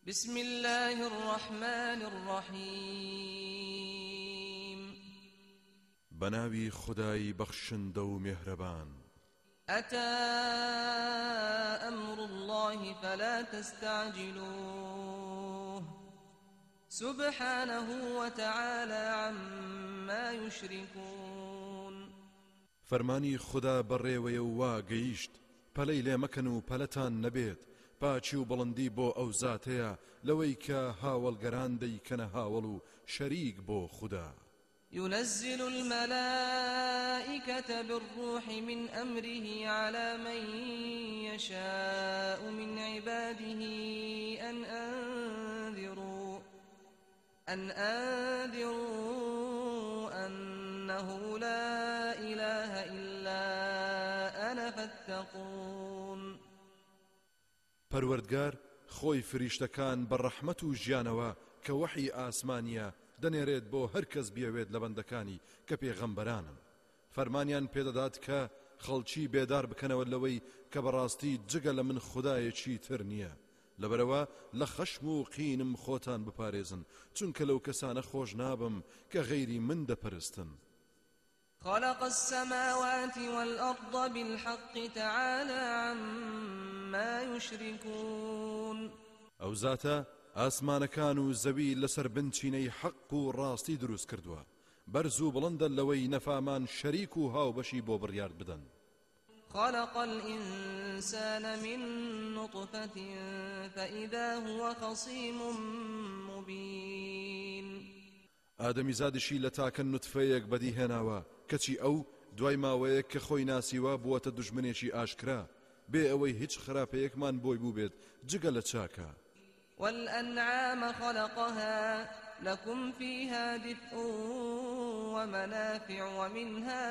بسم الله الرحمن الرحيم بناوي خداي بخشند و مهربان أتى أمر الله فلا تستعجلوه سبحانه وتعالى عما يشركون فرماني خدا بڕێوەیە و وا گەیشت پەلەی لێ مەکەن و پەلەتان نەبێت پاچی و بڵندی بۆ ئەو زاتەیە لەوەی کە هاوڵگەران دەیکەنە هاوڵ و شەریک بۆ خدا ينزل الملائكة بالروح من أمره على من يشاء من عباده أن أنذروا أنه لا إله إلا أنا فاتقون پەروەردگار خۆی فریشتەکان بە ڕەحمەت و ژیانەوە کە وەحی ئاسمانیە دەنێرێت بۆ هەر کەس بیەوێت لە بەندەکانی کە پێغەمبەرانن فەرمانیان پێدەدات کە خەڵکی بێدار بکەنەوە لەوەی کە بەڕاستی جگە لە من خودایەکی تر نییە لەبەرەوە لە خەشم و قینم خۆتان بپارێزن چونکە لەو کەسانە خۆش نابم کە غەیری من دەپەرستن خلق السماوات والأرض بالحق تعالى عما يشركون ئەو زاتە ئاسمانەکان و زەوی لەسەر بنچینەی حەق و ڕاستی دروست کردووە بەرز و بڵندە لەوەی نەفامان شەریک و هاوبەشی بۆ بڕیار بدەن خلق الإنسان من نطفة فإذا هو خصيم مبين ئادەمی زادشی لە تاکە نوتفەیەک بەدیهێناوە کەچی ئەو دوای ماوەیەک کە خۆی ناسیوە بووەتە دوژمنێکی ئاشکرا بێ ئەوەی هیچ خراپەیەکمان بۆی بوو بێت جگە لە چاکە والأنعام خلقها لكم فيها دفء ومنافع ومنها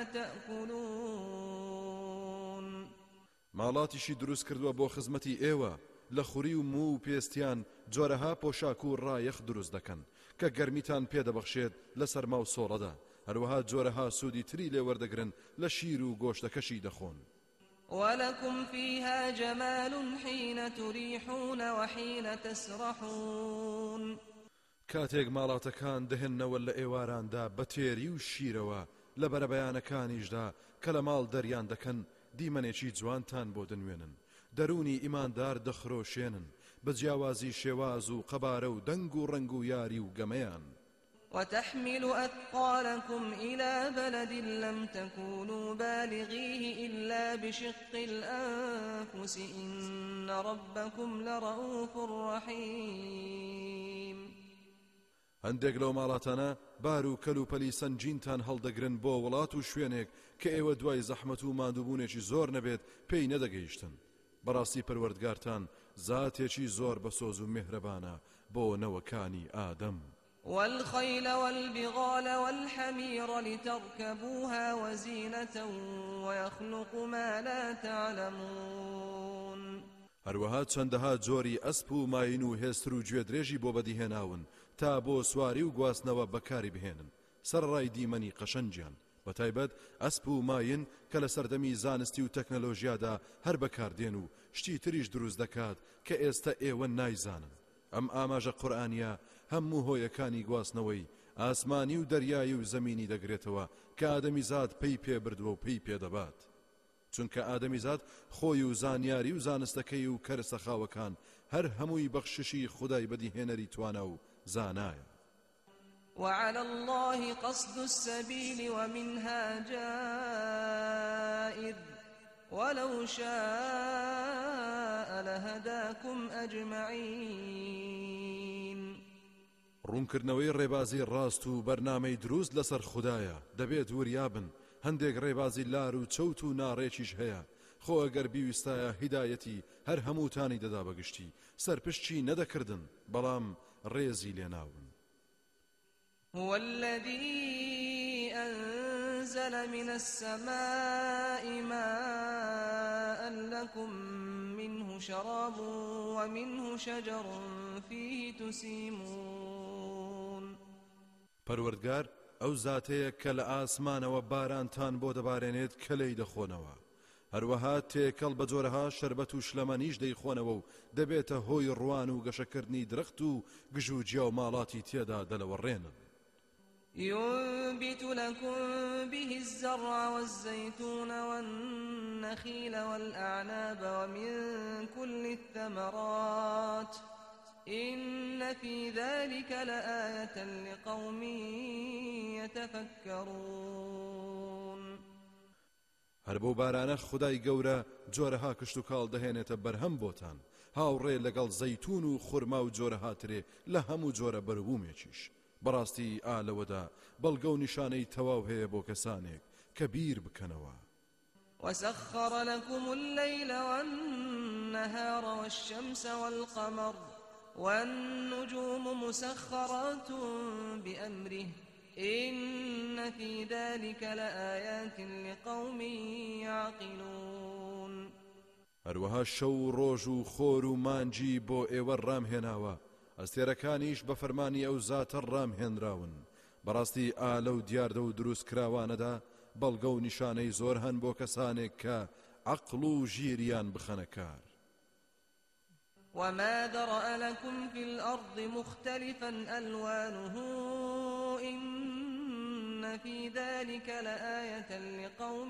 تأكلون ماڵاتیشی دروست کردووە بۆ خزمەتی ئێوە لە خوری و مو و پێستیان جۆرەها پۆشاک و ڕایەخ دروست دەکەن کە گەرمیتان پێدەبەخشێت لە سەرما و سۆڵەدا هەروەها جۆرەها سوودی تری لێ وەردەگرن لە شیر و گۆشتەکەشی دەخۆن ولكم فيها جمال حين تريحون وحين تسرحون کاتێک ماڵاتەکان دەهێننەوە لە ئێواراندا بە تێری و شیرەوە لە بەرەبەیانەکانیشدا کە لە ماڵ دەریان دەکەن دیمەنێکی جوانتان بۆ دەنوێنن دەرونی ئیماندار دەخرۆشێنن بە جیاوازی شێواز و قەبارە و دەنگ و ڕەنگ و یاری و گەمەیان وتحمل أثقالكم إلى بلد لم تكونوا بالغيه إلا بشق الأنفس إن ربكم لرؤوف رحيم هەندێک لەو ماڵاتانە بار و کەلوپەلی سەنجینتان هەڵدەگرن بۆ وڵات و شوێنێک کە ئێوە دوای زەحمەت و ماندووبوونێکی زۆر نەبێت پێی نەدەگەیشتن بەڕاستی پەروەردگارتان زاتێکی زۆر بەسۆز و میهرەبانە بۆ نەوەکانی ئادەم والخيل والبغال والحمير لتركبوها وزينة ويخلق ما لا تعلمون هەروەها چەندەها جۆری ئەسپ و ماین و هێستر و گوێدرێژی بۆ بەدیهێناون تا بۆ سواری و گواستنەوە بەکاری بهێنن سەرڕای دیمەنی قەشەنجیان بەتایبەت ئەسپ و ماین کە لە سەردەمی زانستی و تەکنەلۆژیادا هەر بەکاردێن و شتی تریش دروست دەکات کە ئێستا ئێوە نایزانن ئەم ئاماژە قورئانیە هەموو هۆیەکانی گواستنەوەی ئاسمانی و دەریایی و زەمینی دەگرێتەوە کە ئادەمیزاد پێی پێبردووە و پێی پێدەبات چونکە ئادەمیزاد خۆی و زانیاری و زانستەکەی و کەرسەخاوەکان هەر هەمووی بەخششی خودای بەدیهێنەری توانە و زانایە وعلى الله قصد السبيل ومنها جائر ولو شاء لهداكم أجمعين ڕوونکردنەوەی ڕێبازی ڕاست و بەرنامەی دروست لەسەر خوددایە دەبێت وریابن هەندێک ڕێبازی لار و چەوت و ناڕێکیش هەیە خۆ ئەگەر بیویستایە هیدایەتی هەر هەمووتانی دەدا بەگشتی سەرپشتی نەدەکردن بەڵام ڕێزی لێناون هو الذي أنزل من السماء ماء لكم منه شراب ومنه شجر فيه تسيمون پەروەردگار ئەو زاتەیە کە لە ئاسمانەوە بارانتان بۆ دەبارێنێت کە لێی دەخۆنەوە هەروەها تێکەڵ بە جۆرەها شەربەت و شلەمەنیش دەیخۆنەوە و دەبێتە هۆی ڕوان و گەشەکردنی درەخت و گژ و جیا و ماڵاتی تێدا دەلەوەڕێنن. ينبت لكم به الزرع والزيتون والنخيل والأعناب ومن كل الثمرات إن في ذلك لآية لقوم يتفكرون. هەر بەو بارانە خودای گەورە جۆرەها کشت و کاڵ دەهێنێتە بەرهەم بۆتان، هاوڕێ لەگەڵ زەیتون و خورما و جۆرەها ترێ لە هەموو جۆرە بەرەبوومێکیش. بەڕاستی ئالەوەدا بەڵگە و نیشانەی تەواو هەیە بۆ کەسانێک کە بیر بکەنەوە. وسخر لكم الليل والنهار والشمس والقمر والنجوم مسخرات بأمره إن في ذلك لآيات لقوم يعقلون. هەروەها شەو ڕۆژ و خۆر و مانجی بۆ ئێوە ڕامهێناوە، ئەستێرەکانیش بە فەرمانی ئەو زاتە ڕامهێنراون. بەڕاستی ئالە و دیاردە و دروست کراوانەدا بەڵگە و نیشانەی زۆر هەن بۆ کەسانێک کە عەقڵ و ژیریان بخەنە کار. وما ذرأ لكم في الأرض مختلفا ألوانه إن في ذلك لآية لقوم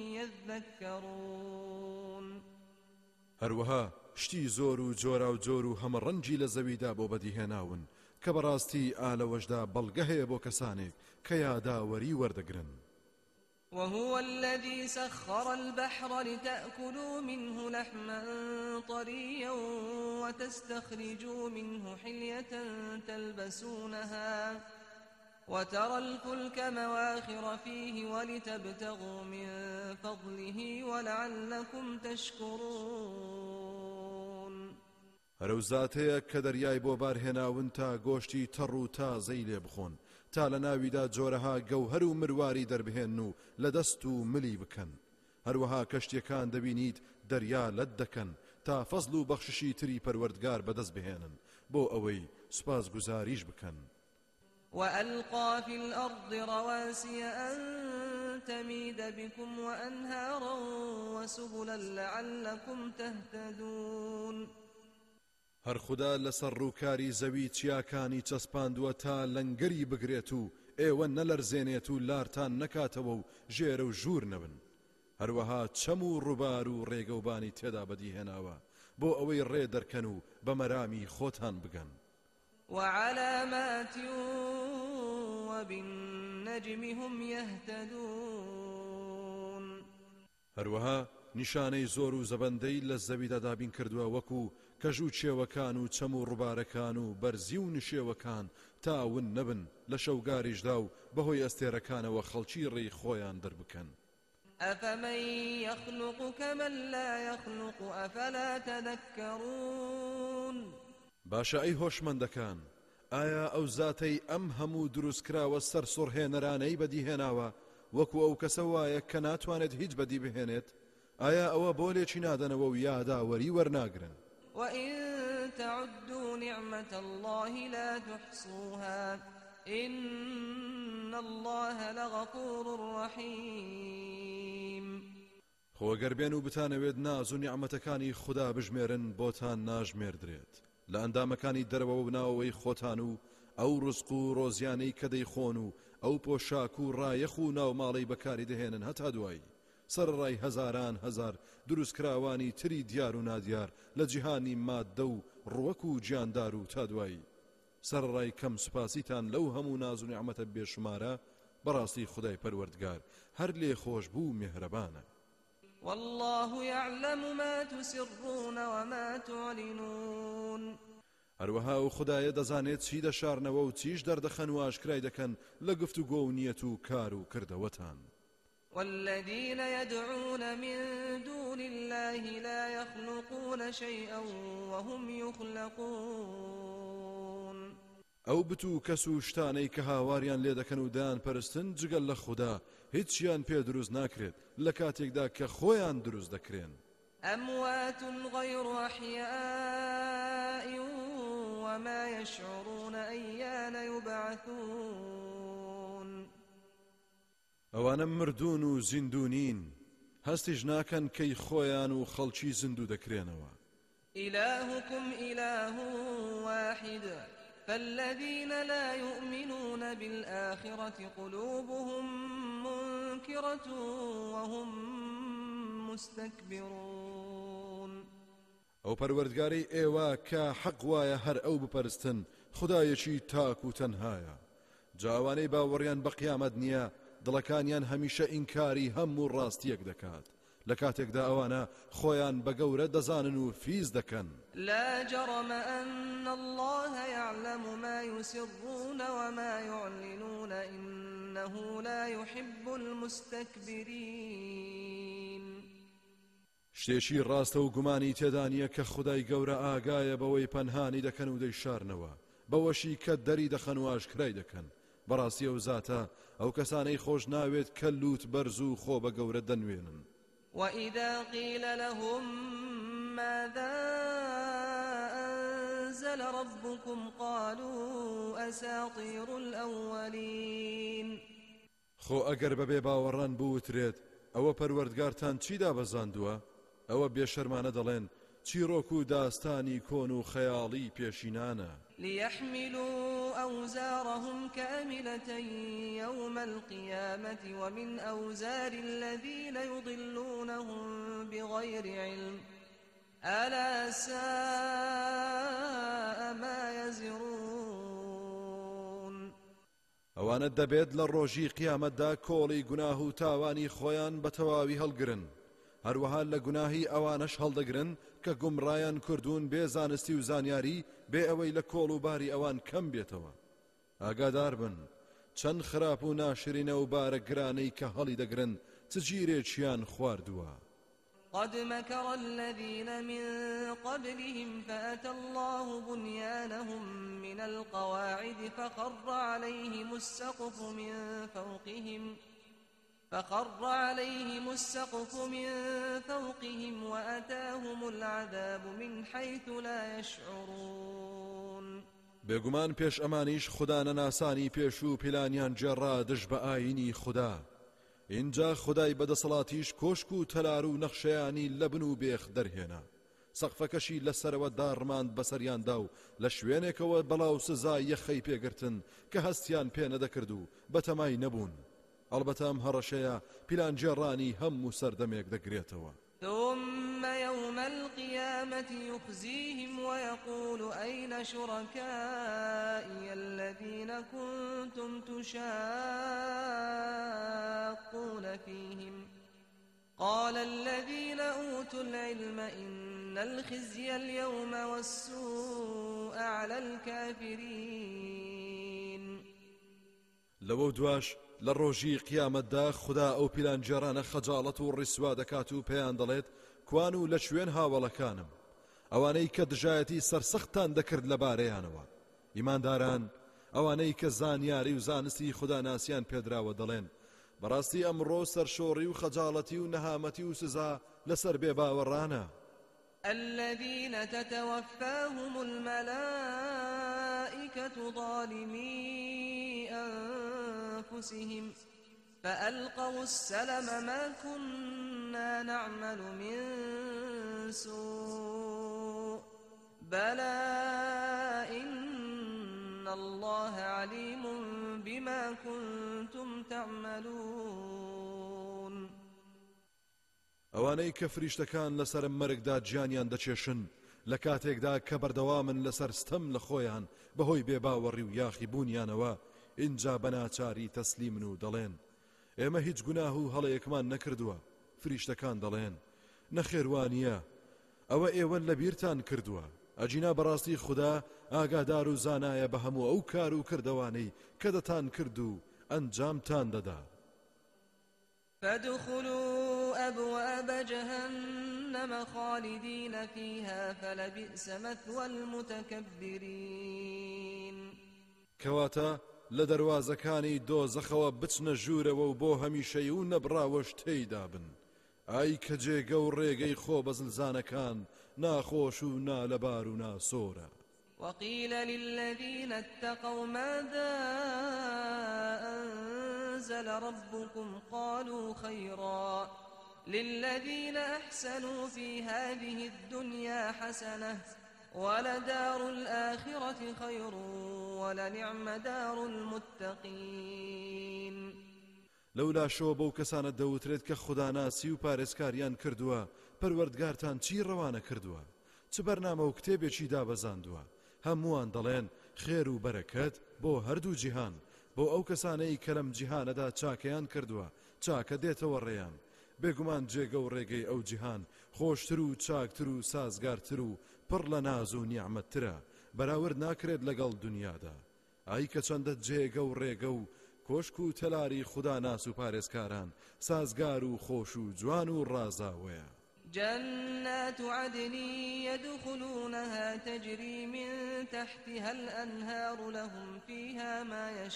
يذكرون. هەروەها شتی زۆر و جۆرا و جۆر و هەمە ڕەنجی لە زەویدا بۆ بەدیهێناون کە بەڕاستی ئالەوەشدا بەڵگە هەیە بۆ کەسانێک کە یاداوەری وەردەگرن. وهو الذي سخر البحر لتأكلوا منه لحما طريا وتستخرجوا منه حلية تلبسونها وترى الفلك مواخر فيه ولتبتغوا من فضله ولعلكم تشكرون. هەرو زاتەیە کە دەریای بۆ بارهێناون تا گۆشتی تەڕ و تازەی لێ بخۆن، تا لە ناویدا جۆرەها گەوهەر و مرواری دەربهێن و لە دەست و ملی بکەن. هەروەها کەشتیەکان دەبینیت دەریا لەت دەکەن تا فەزل و بەخششی تری پەروەردگار بەدەست بهێنن بۆ ئەوەی سوپاس گوزاریش بکەن. وألقى في الأرض رواسي أن تميد بكم وأنهارا وسبلا لعلكم تهتدون. هەر خوددا لەسەر ڕووکاری زەوی چیاکانی چەسپاندووە تا لەنگەری بگرێت و ئێوە نەلەرزێنێت و لارتان نەکاتەوە و ژێرە و ژوور نەبن. هەروەها چەم و ڕووبار و ڕێگەوبانی تێدا بەدیهێناوە بۆ ئەوەی ڕێ دەرکەن و بە مەرامی خۆتان بگەن. وعلامات وبالنجم هم يهتدون. هەروەها نیشانەی زۆر و زەبەندەی لە زەویدا دابین کردووە وەکو کەژ و چێوەکان و چەم و ڕووبارەکان و بەرزی و نشێوەکان تاون نەبن لە شەوگاریشدا و بەهۆی ئەستێرەکانەوە خەڵکی ڕێی خۆیان دەربکەن. أفمن يخلق كمن لا يخلق أفلا تذكرون. باشە ئەی هۆشمەندەکان، ئایا ئەو زاتەی ئەم هەموو دروستکراوە سەر سوڕهێنەرانەی بەدیهێناوە وەکو ئەو کەسە وایە کە ناتوانێت هیچ بەدی بهێنێت؟ ئایا ئەوە بۆ لێکی نادەنەوە و یاداوەری وەرناگرن؟ وإن تعدوا نعمة الله لا تحصوها إن الله لغفور رحيم. خۆگەر بێن و بتانەوێت ناز و نیعمەتەکانی خوددا بژمێرن بۆتان ناژمێردرێت لە ئەندامەکانی دەرەوە و ناوەوەی خۆتان و ئەو ڕزق و ڕۆزیانەی کە دەیخۆن و ئەو پۆشاک و ڕایەخ و ناوماڵەی بەکاری دەهێنن هەتا دوایی سەرڕای هەزاران هەزار دروستکراوانی تری دیار و نادیار لە جیهانی مادە و ڕوەک و گیاندار و تا دوایی سەرڕای کەم سوپاسیتان لەو هەموو ناز و نیعمەتە بێشمارە. بەڕاستی خودای پەروەردگار هەر لێ خۆش بوو میهرەبانە. والله يعلم ما تسرون وما تعلنون. هەروەها و خودایە دەزانێت چی دەشارنەوە و چیش دەردەخەن و ئاشکرای دەکەن لە گفتوگۆ و نیەت و کار و کردەوەتان. والذين يدعون من دون الله لا يخلقون شيئا وهم يخلقون. ئەو بتو کەس و شتانەی کە هاواریان لێ دەکەن و دایان پەرستن جگەل لە خوددا هیچیان پێ دروست ناکرێت لە کاتێکدا کە خۆیان دروست دەکرێن. أموات غير أحياء وما يشعرون أيان يبعثون. ئەوانە مردون و زیندونین هەستیش ناکەن کەی خۆیان و خەڵکی زیندوو دەکرێنەوە. إلهكم إله واحد فالذين لا يؤمنون بالآخرة قلوبهم منكرة وهم مستكبرون. ئەو پەروەردگارەی ئێوە کە حەق وایە هەر ئەو بپەرستن خودایەکی تاک و تەنهایە. جاوانەی باوەڕیان بە قیامەت نییە دڵەکانیان هەمیشە ئینکاری هەموو ڕاستیەک دەکات. لە کاتێکدا ئەوانە خۆیان بە گەورە دەزانن و فیز دەکەن. لا جرم أن الله يعلم ما يسرون وما يعلنون إنه لا يحب المستكبرين. شتێکی ڕاستە و گومانی تێدانیە کە خودای گەورە ئاگایە بەوەی پەنهانی دەکەن و دەیشارنەوە بەوەشی کە دەری دەخەن و ئاشکرای دەکەن. بەڕاستی ئەو زاتە ئەو کەسانەی خۆش ناوێت کە لوت بەرز و خۆ بە گەورە دەنوێنن. وإذا قيل لهم ماذا أنزل ربكم قالوا أساطير الأولين. خۆ ئەگەر بەبێ باوەڕان بوترێت ئەوە پەروەردگارتان چیدا بەزاندووە؟ ئەوە بێشەرمانە دەڵێن چیرۆک و داستانی کۆن و خەیاڵی پێشینانە. ليحملوا أوزارهم كاملة يوم القيامة ومن أوزار الذين يضلونهم بغير علم ألا ساء ما يزرون. ئەوانە دەبێت لە ڕۆژی قیامەتدا کۆڵی گوناه و تاوانی خۆیان بە تەواوی هەڵگرن. هەروەها لە گوناهی ئەوانەش هەڵدەگرن کە گومڕایان کردوون بێ زانستی و زانیاری بێ ئەوەی لە کۆڵ و باری ئەوان کەم بێتەوە. ئاگادار بن چەند خراپ و ناشرینە و بارە گرانەی کە هەڵی دەگرن چ گیرێکیان خواردووە. قد مكر الذين من قبلهم فأتى الله بنيانهم من القواعد فخر عليهم السقف من فوقهم وأتاهم العذاب من حيث لا يشعرون. بێگومان پێش ئەمانیش خوددا نەناسانی پێش و پیلانیان جێڕا دژ بە ئاینی خوددا. اینجا خدای بەدەسەڵاتیش کۆشک و تەلار و نەخشەیانی لە بن و بێخ دەرهێنا. سەقفەکەشی لەسەرەوە داڕماند بەسەریاندا و لە شوێنێکەوە بەڵاو سزای یەخەی پێگرتن کە هەستیان پێ نەدەکرد و بەتەمای نەبوون. ئەڵبەتە ئەم هەڕەشەیە پیلان جێڕانی هەموو سەردەمێک دەگرێتەوە. ثم يوم القيامة يخزيهم ويقول أين شركائي الذين كنتم تشاقون فيهم قال الذين أوتوا العلم إن الخزي اليوم والسوء على الكافرين. لەوە دواش لە ڕۆژی قیامەتدا خوددا ئەو پیلانجێرانە خەجاڵەت و ڕیسوا دەکات و پێیان دەڵێت کوان و لە شوێن هاوڵەکانم ئەوانەی کە دژایەتی سەرسەختان دەکرد لەبارەیانەوە. ئیمانداران ئەوانەی کە زانیاری و زانستی خوددا ناسیان پێدراوە دەڵێن بەڕاستی ئەمڕۆ سەرشۆڕی و خەجاڵەتی و نەهامەتی و سزا لەسەر بێباوەڕانە. الذين تتوفاهم الملائكة ظالمي أنفسهم فألقوا السلم ما كنا نعمل من سوء بلى إن الله عليم بما كنتم تعملون. ئەوانەی کە فریشتەکان لەسەر مەرگدا گیانیان دەچێشن لە کاتێکدا کە بەردەوامن لەسەر ستەم لە خۆیان بەهۆی بێباوەڕی و یاخی بوونیانەوە اینجا بەناچاری تەسلیمن و دەڵێن ئێمە هیچ گوناه و هەڵەیەکمان نەکردووە. فریشتەکان دەڵێن نەخێوانیە ئەوە ئێوە لەبیرتان کردووە. ئەجینا بەڕاستی خوددا ئاگادار و زانایە بە هەموو ئەو کار و کردەوانەی کە دەتان کرد و ئەنجامتان دەدا. فادخلوا أبواب جهنم خالدين فيها فلبئس مثوى المتكبرين. کەواتە لە دەواازەکانی دۆزەخەوە بچنە ژوورەوە و بۆ هەمیشەی و نەبراوەش تێیدا بن. ئای کە جێگە و ڕێگەی خۆ بەزلزانەکان ناخۆش و نالەبار و ناسۆرە. وقيل للذين اتقوا ماذا أنزل ربكم قالوا خيرا للذين أحسنوا في هذه الدنيا حسنة ولدار الآخرة خير ولنعم دار المتقين. لولا شۆ بەو کەسانە دەوترێت کە خوداناسی و پارێزکاریان کردووە پەروەردگارتان چی ڕەوانە کردووە چ بەرنامە و کتێبێکی دابەزاندووە هەمووان دەڵێن خێر و بەرەکەت بۆ هەردوو جیهان بۆ ئەو کەسانەی کە لەم جیهانەدا چاکەیان کردووە چاکە دێتەوە ڕێیان بێگومان جێگە و ڕێگەی ئەو جیهان خۆشتر و چاکتر و سازگارتر و پڕ لە ناز و نیعمەتترە بەراورد ناکرێت لەگەڵ دنیادا ئای کە چەندە جێگە و ڕێگە و کۆشک و تەلاری خوددا ناس و پارێزکاران سازگار و خۆش و جوان و ڕازاوەیە. جنات عدن يدخلونها تجري من تحتها الأنهار لهم فيها ما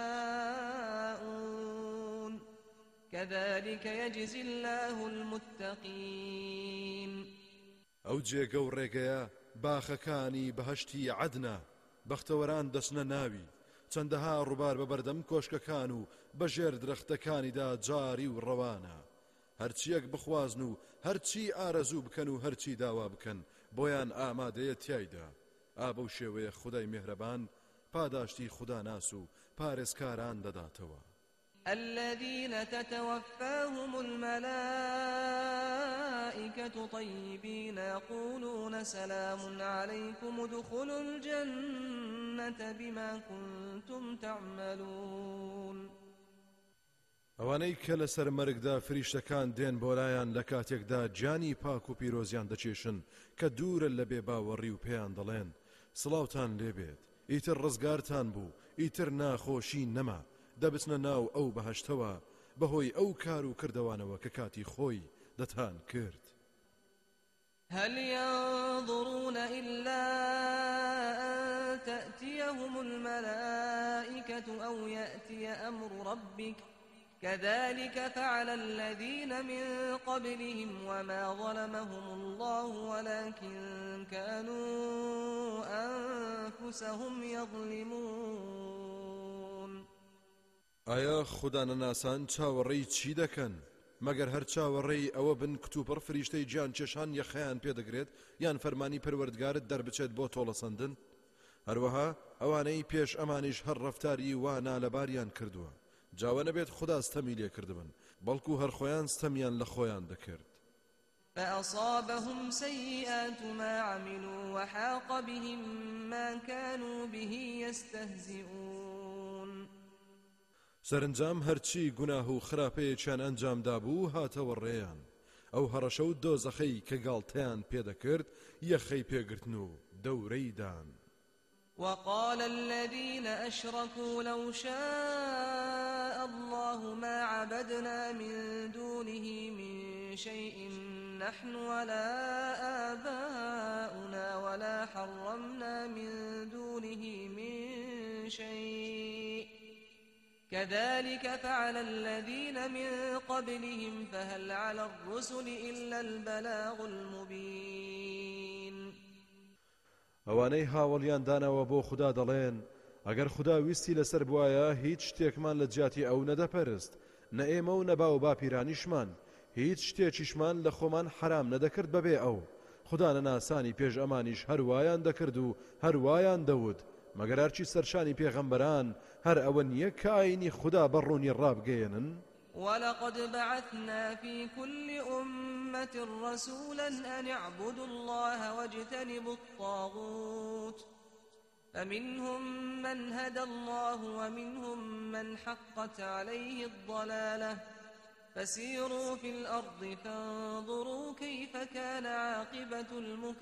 يشاءون كذلك يجزي الله المتقين. ئەو جێگە و ڕێگەیە باخەکانی بەهەشتی عەدنە بەختەوەران دەچنە ناوی چەندەها ڕووبار بە بەردەم کۆشکەکان و بەژێر درەختەکانیدا جاری و ڕەوانە هەرچیەک بخوازن و هەرچی ئارەزوو بکەن و هەرچی داوا بکەن بۆیان ئامادەیە تیایدا ئابە و شێوەیە خودای میهرەبان پاداشتی خوداناس و پارێزکاران دەداتەوە. الذين تتوفاهم الملائكة طيبين يقولون سلام عليكم ادخلوا الجنة بما كنتم تعملون. ئەوانەی کە لەسەر مەرگدا فریشتەکان دێن بۆلایان لە کاتێکدا جانی پاک و پیرۆزیان دەچێشن کە دوورە لە بێباوەڕی و پێیان دەڵێن سڵاوتان لێبێت ئیتر ڕزگارتان بوو ئیتر ناخۆشی نەما دەبچنە ناو ئەو بەهەشتەوە بەهۆی ئەو کار و کردەوانەوە کە کاتی خۆی دەتان کرد. هل ينظرون إلا أن تأتيهم الملائكة أو يأتي أمر ربك كذلك فعل الذين من قبلهم وما ظلمهم الله ولكن كانوا أنفسهم يظلمون. ئایا خودانەناسان چاوەڕێی چی دەکەن مەگەر هەر چاوەڕێی ئەوە بن کتوپڕ فریشتەی گیان چێشان یەخەیان پێدەگرێت یان فەرمانی پەروەردگارت دەربچێت بۆ تۆڵەسەندن هەروەها ئەوانەی پێش ئەمانیش هەر ڕەفتاری وا نالەباریان کردووە جاوە نەبێت خوددا ستەمی لێ کردبن بەڵکو هەر خۆیان ستەمیان لە خۆیان دەکرد. فأصابهم سيئات ما عملوا وحاق بهم ما كانوا به يستهزئون. سەرنجام هەرچی گوناه و خراپەیەکیان ئەنجامدا بوو هاتەوە ڕێیان ئەو هەڕەشە و دۆزەخەی کە گاڵتەیان پێدەکرد یەخەی پێگرتن و دەورەی دان. وقال الذين أشركوا لو شاء الله ما عبدنا من دونه من شيء نحن ولا آباؤنا ولا حرمنا من دونه من شيء كذلك فعل الذين من قبلهم فهل على الرسل إلا البلاغ المبين. ئەوانەی هاوڵیان داناوە بۆ خوددا دەڵێن ئەگەر خوددا ویستی لەسەر بوایە هیچ شتێکمان لە جیاتی ئەو نەدەپەرست نە ئێمە و نەبا و باپیرانیشمان هیچ شتێکیشمان لە خۆمان حرام نەدەکرد بەبێ ئەو خوددا نەناسانی پێش ئەمانیش هەروایان دەکرد و هەروایان دەوت مەگەر هەرچی سەرشانی پێغەمبەران هەر ئەوە نییە کە ئاینی خوددا بەڕوونی ڕابگەیەنن. ولقد بعثنا في كل أمة رسولا أن اعبدوا الله واجتنبوا الطاغوت فمنهم من هدى الله ومنهم من حقت عليه الضلالة فسيروا في الأرض فانظروا كيف كان عاقبة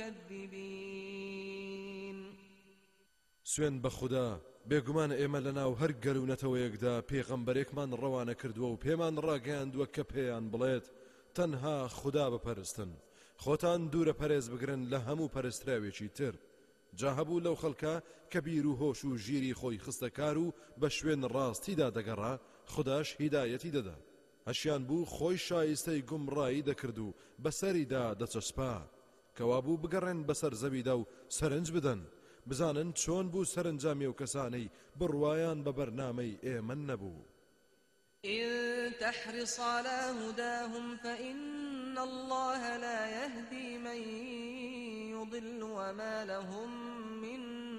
المكذبين. سوێن بە خوددا بێگومان ئێمە لەناو هەر گەلوونەتەوەیەکدا پێغەمبەرێکمان ڕەوانە کردووە و پێمان ڕاگەیاندووە کە پێیان بڵێت تەنها خوددا بپەرستن خۆتان دوورە پەرێز بگرن لە هەموو پەرستراوێکی تر جا هەبوو لەو خەڵکە کە بیر و هۆش و ژیری خۆی خستەکار و بە شوێن ڕاستیدا دەگەڕا خودداش هیدایەتی دەدا هەشیان بوو خۆی شایستەی گومڕایی دەکرد و بەسەریدا دەچەسپا کەوا بوو بگەڕێن بەسەر زەویدا و سەرنج بدەن بزانن چۆن بوو سەرنجامی و کەسانەی بڕوایان بە بەرنامەی ئێمە نەبوو. إن تحرص على هداهم فإن الله لا يهدي من يضل وما لهم من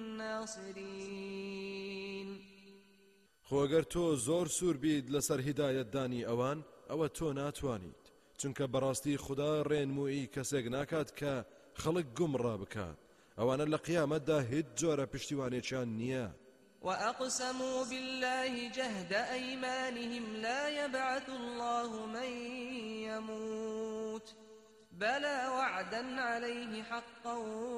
ناصرين. خۆگەر تۆ زۆر سوور بیت لەسەر هیدایەتدانی ئەوان ئەوە تۆ ناتوانیت، چونکە بەڕاستی خوددا ڕێنمووی کەسێک ناکات کە خەڵک گومڕا بکات. ئەوانە لە قیامەتدا هیچ جۆرە پشتیوانێکیان نییە. وأقسموا بالله جهد أيمانهم لا يبعث الله من يموت بلى وعدا عليه حقا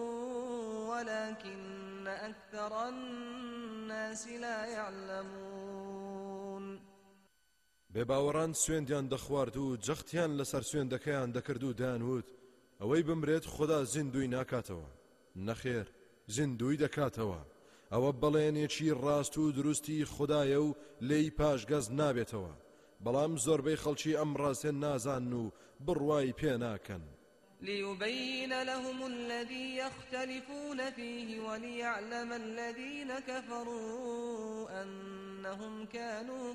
ولكن أكثر الناس لا يعلمون. بێباوەڕان سوێندیان دەخوارد و جەختیان لەسەر سوێندەکەیان دەکرد و دانوت ئەوەی بمرێت خوددا زیندوی ناکاتەوە. نەخێر، زیندوی دەکاتەوە. ئەوە بەڵێنێکی ڕاست و دروستی خوددایە و لێی پاشگەز نابێتەوە، بەڵام زۆربەی خەڵکی ئەم ڕاستێ نازان و بڕوای پێ ناکەن. ليبين لهم الذي يختلفون فيه وليعلم الذين كفروا أنهم كانوا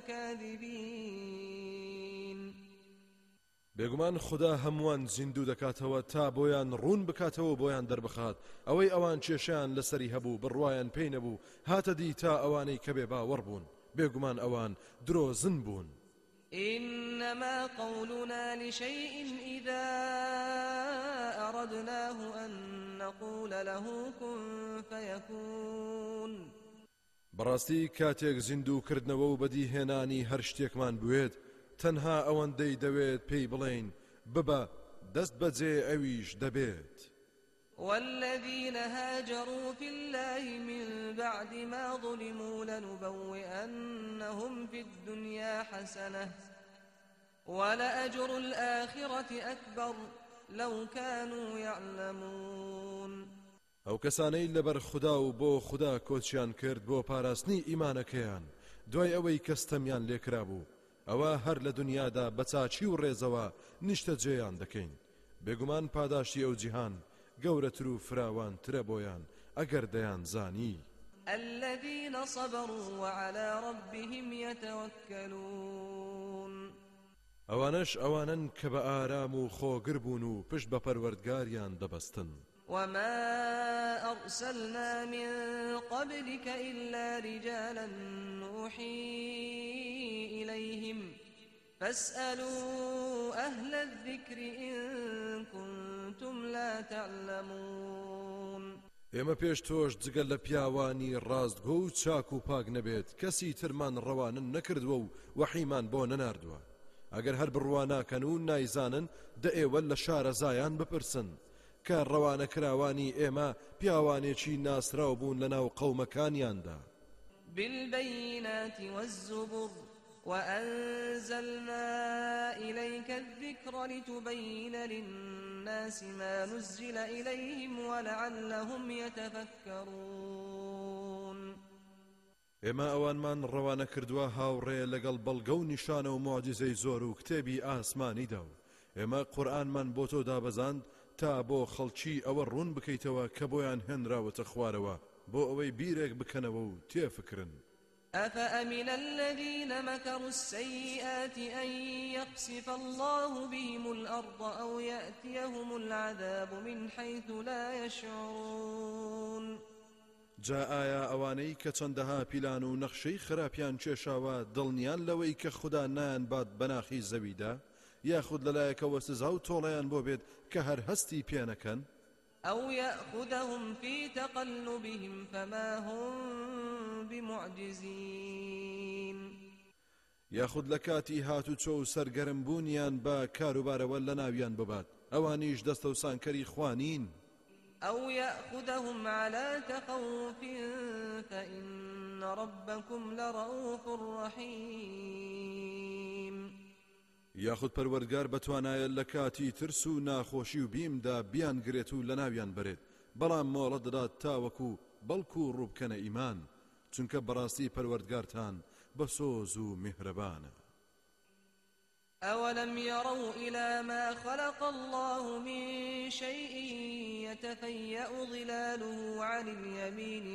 كاذبين. بێگومان خوددا هەمووان زیندوو دەکاتەوە تا بۆیان ڕوون بکاتەوە بۆیان دەربخات ئەوەی ئەوان کێشیان لەسەری هەبوو بڕوایان پێی نەبوو هاتە دی تا ئەوانەی کە بێ باوەڕ بوون. بێگومان ئەوان درۆزن بوون. إنما قولنا لشيء إذا أردناه أن نقول له كن فيكون. بەڕاستی کاتێک زیندوو کردنەوە و بەدیهێنانی هەر شتێکمان بوێت تەنها ئەوەندەی دەوێت پێی بڵێین ببە دەست بەجێ ئەویش دەبێت. والذين هاجروا في الله من بعد ما ظلموا لنبوئنهم في الدنيا حسنة ولأجر الآخرة أكبر لو كانوا يعلمون. ئەو کەسانەی لەبەر خوددا و بۆ خوددا کۆچیان کرد بۆ پاراستنی ئیمانەکەیان دوای ئەوەی کەستەمیان لێکرا بوو، ئەوە هەر لە دنیادا بەچاچی و ڕێزەوە نیشتە جێیان دەکەین. بێگومان پاداشتی ئەو جیهان گەورەتر و فراوانترە بۆیان ئەگەر دەیان زانی. الذين صبروا وعلى ربهم يتوكلون. ئەوانش ئەوانن کە بە ئارام و خۆگر بوون و پشت بە پەروەردگاریان دەبەستن. وما أرسلنا من قبلك إلا رجالا نوحي إليهم فاسألوا أهل الذكر إن كنتم لا تعلمون. ئێمە پێش تۆش جگەل لە پیاوانی ڕاستگۆ و چاک و پاک نەبێت کەسی ترمان ڕەوانن نەکردووە و وەحیمان بۆ نەناردووە. ئەگەر هەر بڕواناکەن و نایزانن دە ئێوە لە شارەزایان بپرسن کە ڕەوانە کراوانی ئێمە پیاوانێکی ناسراو بوون لەناو قەومەکانیاندا. بالبينات والزبر وأنزلنا إليك الذكر لتبين للناس ما نزل إليهم ولعلهم يتفكرون. ئێمە ئەوانمان ڕەوانە کردووە هاوڕێ لەگەڵ بەڵگە و نیشانە و موعجزەی زۆر و کتێبی ئاسمانیدا و ئێمە قورئانمان بۆ تۆ دابەزاند تا بۆ خەڵکی ئەوە ڕوون بکەیتەوە کە بۆیان هێنراوەتە خوارەوە بۆ ئەوەی بیرێک بکەنەوە و تێفکرن. أفأمن الذين مكروا السيئات أن يقصف الله بهم الأرض أو يأتيهم العذاب من حيث لا يشعرون. جا ئایا ئەوانەی کە چەندەها پیلان و نەخشەی خراپیان کێشاوە دڵنیان لەوەی کە خوددا نایان بات بەناخی زەویدا یاخود لەلایەکەوە سزا و تۆڵەیان بۆ بێت کە هەر هەستی پێ نەکەن؟ أو يأخذهم في تقلبهم فما هم بمعجزين. یاخود لە کاتی هاتوچۆ و سەرگەرم بوونیان بە کاروبارەوە لە ناویان ببات ئەوانیش دەستە و سانکەری خوانین. أو يأخذهم على تخوف فإن ربكم لرؤوف رحيم. یاخود پەروەردگار بەتوانایە لە کاتی ترس و ناخۆشی و بیمدا بیان گرێت و لە ناویان بڕێت بەڵام مۆڵە دەدات تاوەکو بەڵکو و ڕووبکەنە ئیمان چونکە بەڕاستی پەروەردگارتان بە سۆز و میهرەبانە. أولم يروا إلى ما خلق الله من شيء يتفيأ ظلاله عن اليمين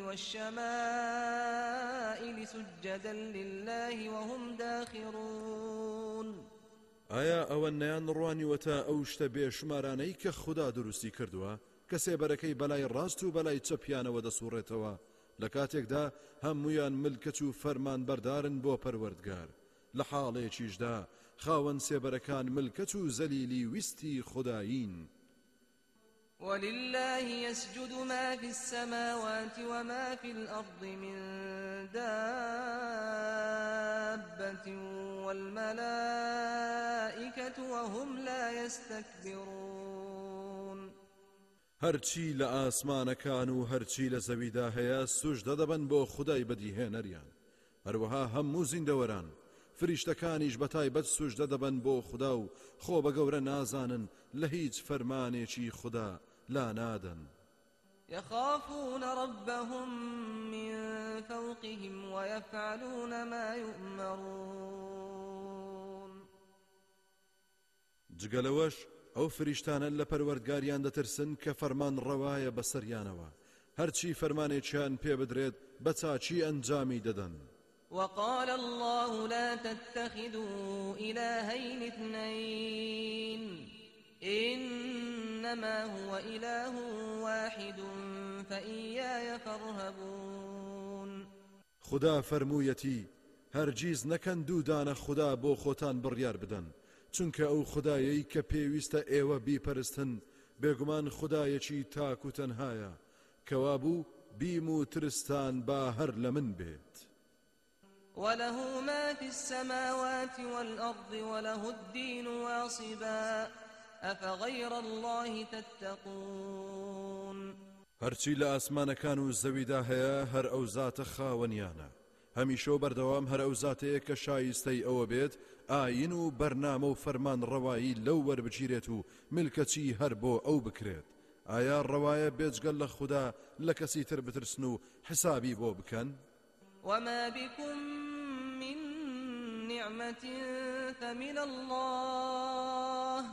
والشمائل سجدا لله وهم داخرون ئایا ئەوە نەیان ڕوانیوەتە ئەو شتە بێشمارانەی کە خوددا دروستی کردووە کە سێبەرەکەی بەلای ڕاست و بەلای چەپیانەوە دەسوڕێتەوە لە کاتێکدا هەمویان ملکەت و فەرمان بەردارن بۆ پەروەردگار لە حاڵێکیشدا خاوەن سێبەرەکان ملکەت و زەلیلی ویستی خوداین ولله يسجد ما في السماوات وما في الأرض من دابة والملائكة وهم لا يستكبرون هەرچی لە ئاسمانەکان و هەرچی لە زەویدا هەیە سوژدە دەبن بۆ خودای بەدیهێنەریان هەروەها هەموو زیندەوەران فریشتەکانیش بەتایبەت سوژدە دەبن بۆ خوددا و خۆ بە گەورە نازانن لە هیچ فەرمانێکی خوددا لا نادن يخافون ربهم من فوقهم ويفعلون ما يؤمرون جگەلەوەش ئەو فریشتانە لە پەروەردگاریان دەترسن کە فەرمان ڕەوایە بەسەریانەوە هەرچی فەرمانێکیان پێ بدرێت بە چاچی ئەنجامی دەدەن وقال الله لا تتخذوا إلهين اثنين إنما هو إله واحد فإياي فارهبون خدا فەرموویەتی هەرگیز نەکەن دوودانە خدا بۆ خۆتان بڕیار بدەن چونکە ئەو خدایەی کە پێویستە ئێوە بیپەرستن بێگومان خدایەکی تاک و تەنهایە کەوا بوو بیم و ترستان با هەر لە من بێت وله ما في السماوات والأرض وله الدين واصبا أفغير الله تتقون هەرچی لە ئاسمانەکان و زەویدا هەیە هەر ئەو زاتە خاوەنیانە هەمیشە بەردەوام هەر ئەو زاتەیە کە شایستەی ئەوە بێت ئاین و بەرنامە و فەرمان ڕەوایی لەو وەربگیرێت و ملکەچی هەر بۆ ئەو بکرێت ئایا ڕەوایە بێجگەل لە خوددا لە کەسی تر بترسن و حسابی بۆ بکەن وما بكم من نعمة فمن الله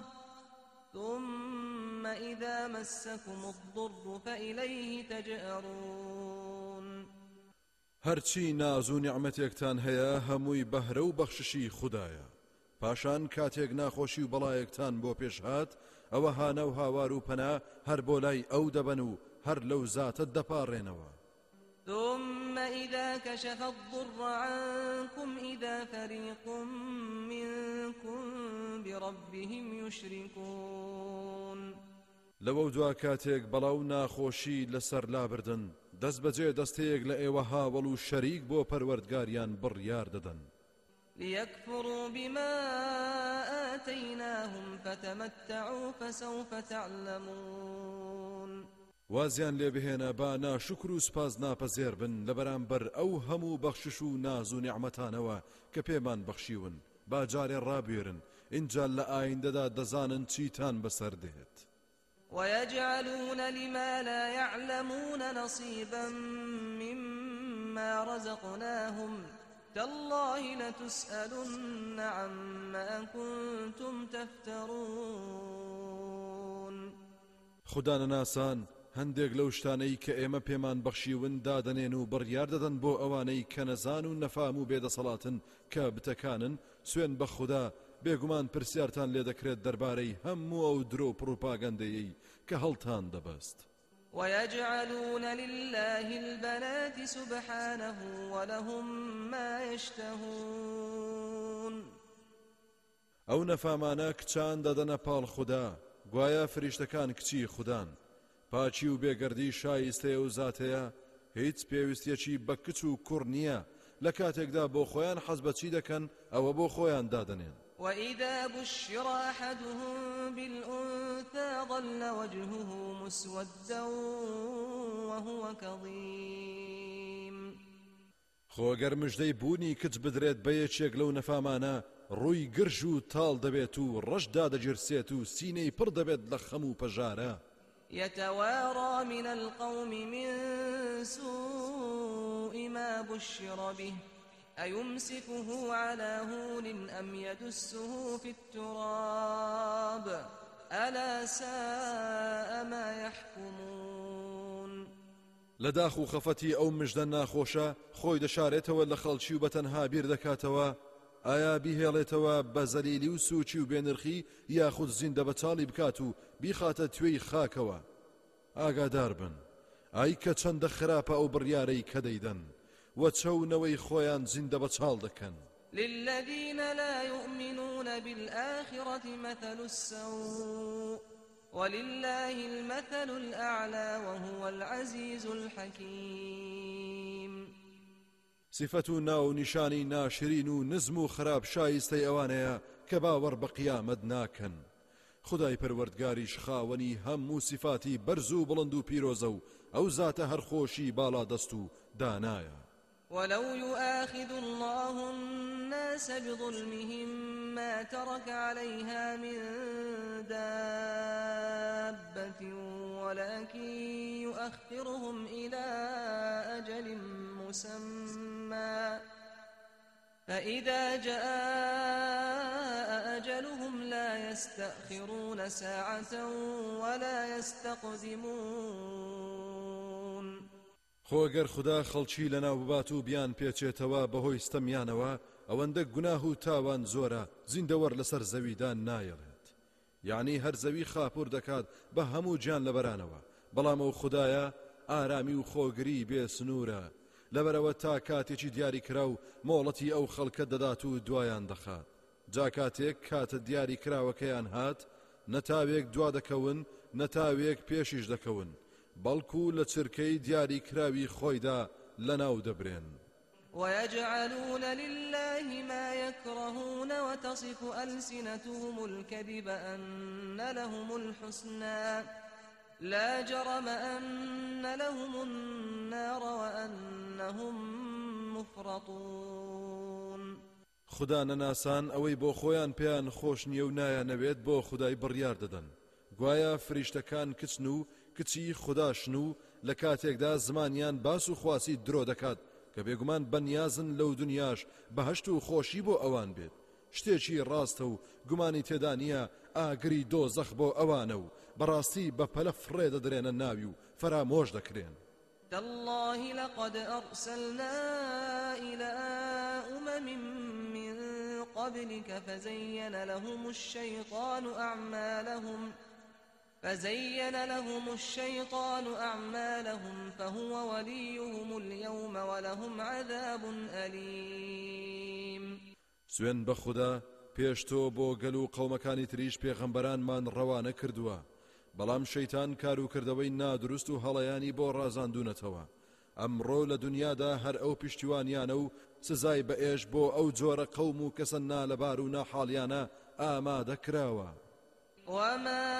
ثم إذا مسكم الضر فإليه تجأرون هەرچی ناز و نیعمەتێکتان هەیە هەمووی بەهرە و بەخششی خوددایە پاشان کاتێک ناخۆشی و بەڵایەکتان بۆ پێشهات ئەوە هانە و هاوار و پەنا هەر بۆ لای ئەو دەبەن و هەر لەو زاتە دەپاڕێنەوە ثم إذا كشف الضر عنكم إذا فريق منكم بربهم يشركون لەوە دوا کاتێک بەڵاو ناخۆشی لەسەر لابردن دەست بەجێ دەستەیەک لە ئێوە هاوڵ و شەریک بۆ پەروەردگاریان بڕیار دەدەن ليكفروا بما آتيناهم فتمتعوا فسوف تعلمون وازیان لێ بهێنە با ناشکر و سپاس ناپەزێر بن لە بەرامبەر ئەو هەموو بەخشش و ناز و نیعمەتانەوە کە پێمان بەخشیون با جارێ ڕابێرن ئینجا لە ئایندەدا دەزانن چیتان بەسەر دێت ويجعلون لما لا يعلمون نصيبا مما رزقناهم تالله لتسألن عما كنتم تفترون خدا نەناسان هەندێک لەو شتانەی کە ئێمە پێمان بەخشیون دادەنێن و بڕیار دەدەن بۆ ئەوانەی کە نەزان و نەفام و بێدەسەڵاتن کە بتەکانن سوێن بە خوددا بێگومان پرسیارتان لێ دەکرێت دەربارەی هەموو ئەو درۆ پروپاگەندەیەی کە هەڵتان دەبەست ويجعلون لله البنات سبحانه ولهم ما يشتهون ئەو نەفامانە کچان دەدەنە پاڵ خوددا گوایە فریشتەکان کچی خوددان پاچی و بێگەردی شایستەیە و زاتەیە هیچ پێویستیەکی بە کچ و کوڕ نییە لە کاتێکدا بۆ خۆیان حەز بەچی دەکەن ئەوە بۆ خۆیان دادەنێن وإذا بشر أحدهم بالأنثى ظل وجهه مسودا وهو كظيم خۆگەر مژدەی بوونی کچ بدرێت بە یەکێک لەو نەفامانە ڕووی گرژ و تاڵ دەبێت و ڕەشدا دەگیرسێت و سینەی پڕ دەبێت لە خەم و پەژارە يتوارى من القوم من سوء ما بشر به أيمسكه على هون أم يدسه في التراب ألا ساء ما يحكمون. لداخو خفتي أو مجدن ناخوشا خوي دشاريتوا لخلشي وبتنها بير دكاتوا ئایا بیهێڵێتەوە بە زەلیلی و سوچی و بێنرخی یاخود زیندە بەتاڵی بکات و بیخاتە توێی خاکەوە. ئاگادار بن ئای کە چەندە خراپە ئەو بڕیارەی کە دەیدەن و چەونەوەی خۆیان زیندە بەچاڵ دەکەن. للذين لا يؤمنون بالآخرة مثل السوء ولله المثل الأعلى وهو العزيز الحكيم. صفەت و ناو نیشانی ناشرین و نزم و خراپ شایستەی ئەوانەیە کە باوەڕ بە قیامەت ناکەن. خدای پەروەردگاریش خاوەنی هەموو صفاتی بەرز و بڵند و پیرۆزە و ئەو زاتە هەرخۆشی باڵا دەست و دانایە. ولو يؤاخذ الله الناس بظلمهم ما ترك عليها من دابة ولكن يؤخرهم إلى أجل مسمى فإذا جاء أجلهم لا يستأخرون ساعة ولا يستقدمون. خۆگەر خدا خەڵکی لەناو ببات و بیان پێچێتەوە بەهۆی ستەمیانەوە ئەوەندە گوناه و تاوان زۆرە زیندەوەر لەسەر زەویدان نایەڵێت. یعنی هەر زەوی خاپور دەکات بە هەموو گیان لەبەرانەوە، بەڵام ئەو خدایە ئارامی و خۆگری بێ سنوورە لەبەرەوە تا کاتێکی دیاری کرا و مۆڵەتی ئەو خەڵکە دەدات و دوایان دەخات. جا کاتێک کاتە دیاری کراوەکەیان هات نەتاوێک دوا دەکەون نەتاوێک پێشیش دەکەون، بەڵکو لە چرکەی دیاری کراوی خۆیدا لەناو دەبرێن. ويجعلون لله ما يكرهون وتصف ألسنتهم الكذب أن لهم الحسنى لا جرم أن لهم النار وأنهم مفرطون. خدا نەناسان ئەوەی بۆ خۆیان پێیان خۆش نییە و نایانەوێت بۆ خدای بڕیار دەدەن. گوایە فریشتەکان کچن و کچی خوداشن و لە کاتێکدا زمانیان باس و خواسی درۆ دەکات کە بێگومان بەنیازن لەو دنیاش بەهەشت و خۆشی بۆ ئەوان بێت. شتێکی ڕاستە و گومانی تێدا نییە ئاگری دۆزەخ بۆ ئەوانە و بەڕاستی بە پەلە فڕێ دەدرێنە ناوی و فەرامۆش دەکرێن. تالله لقد أرسلنا إلى أمم من قبلك فزين لهم الشيطان أعمالهم فهو وليهم اليوم ولهم عذاب أليم. سوێن بە خوددا پێشتۆ بۆ گەل و قەومەکانی تریش پێغەمبەرانمان ڕەوانە کردووە، بەڵام شەیتان کار و کردەوەی نادروست و هەڵەیانی بۆ ڕازاندونەتەوە. ئەمڕۆ لە دنیادا هەر ئەو پشتیوانیانە و سزای بەئێش بۆ ئەو جۆرە قەوم و کەسە نالەبار و ناحاڵیانە ئامادە کراوە. وما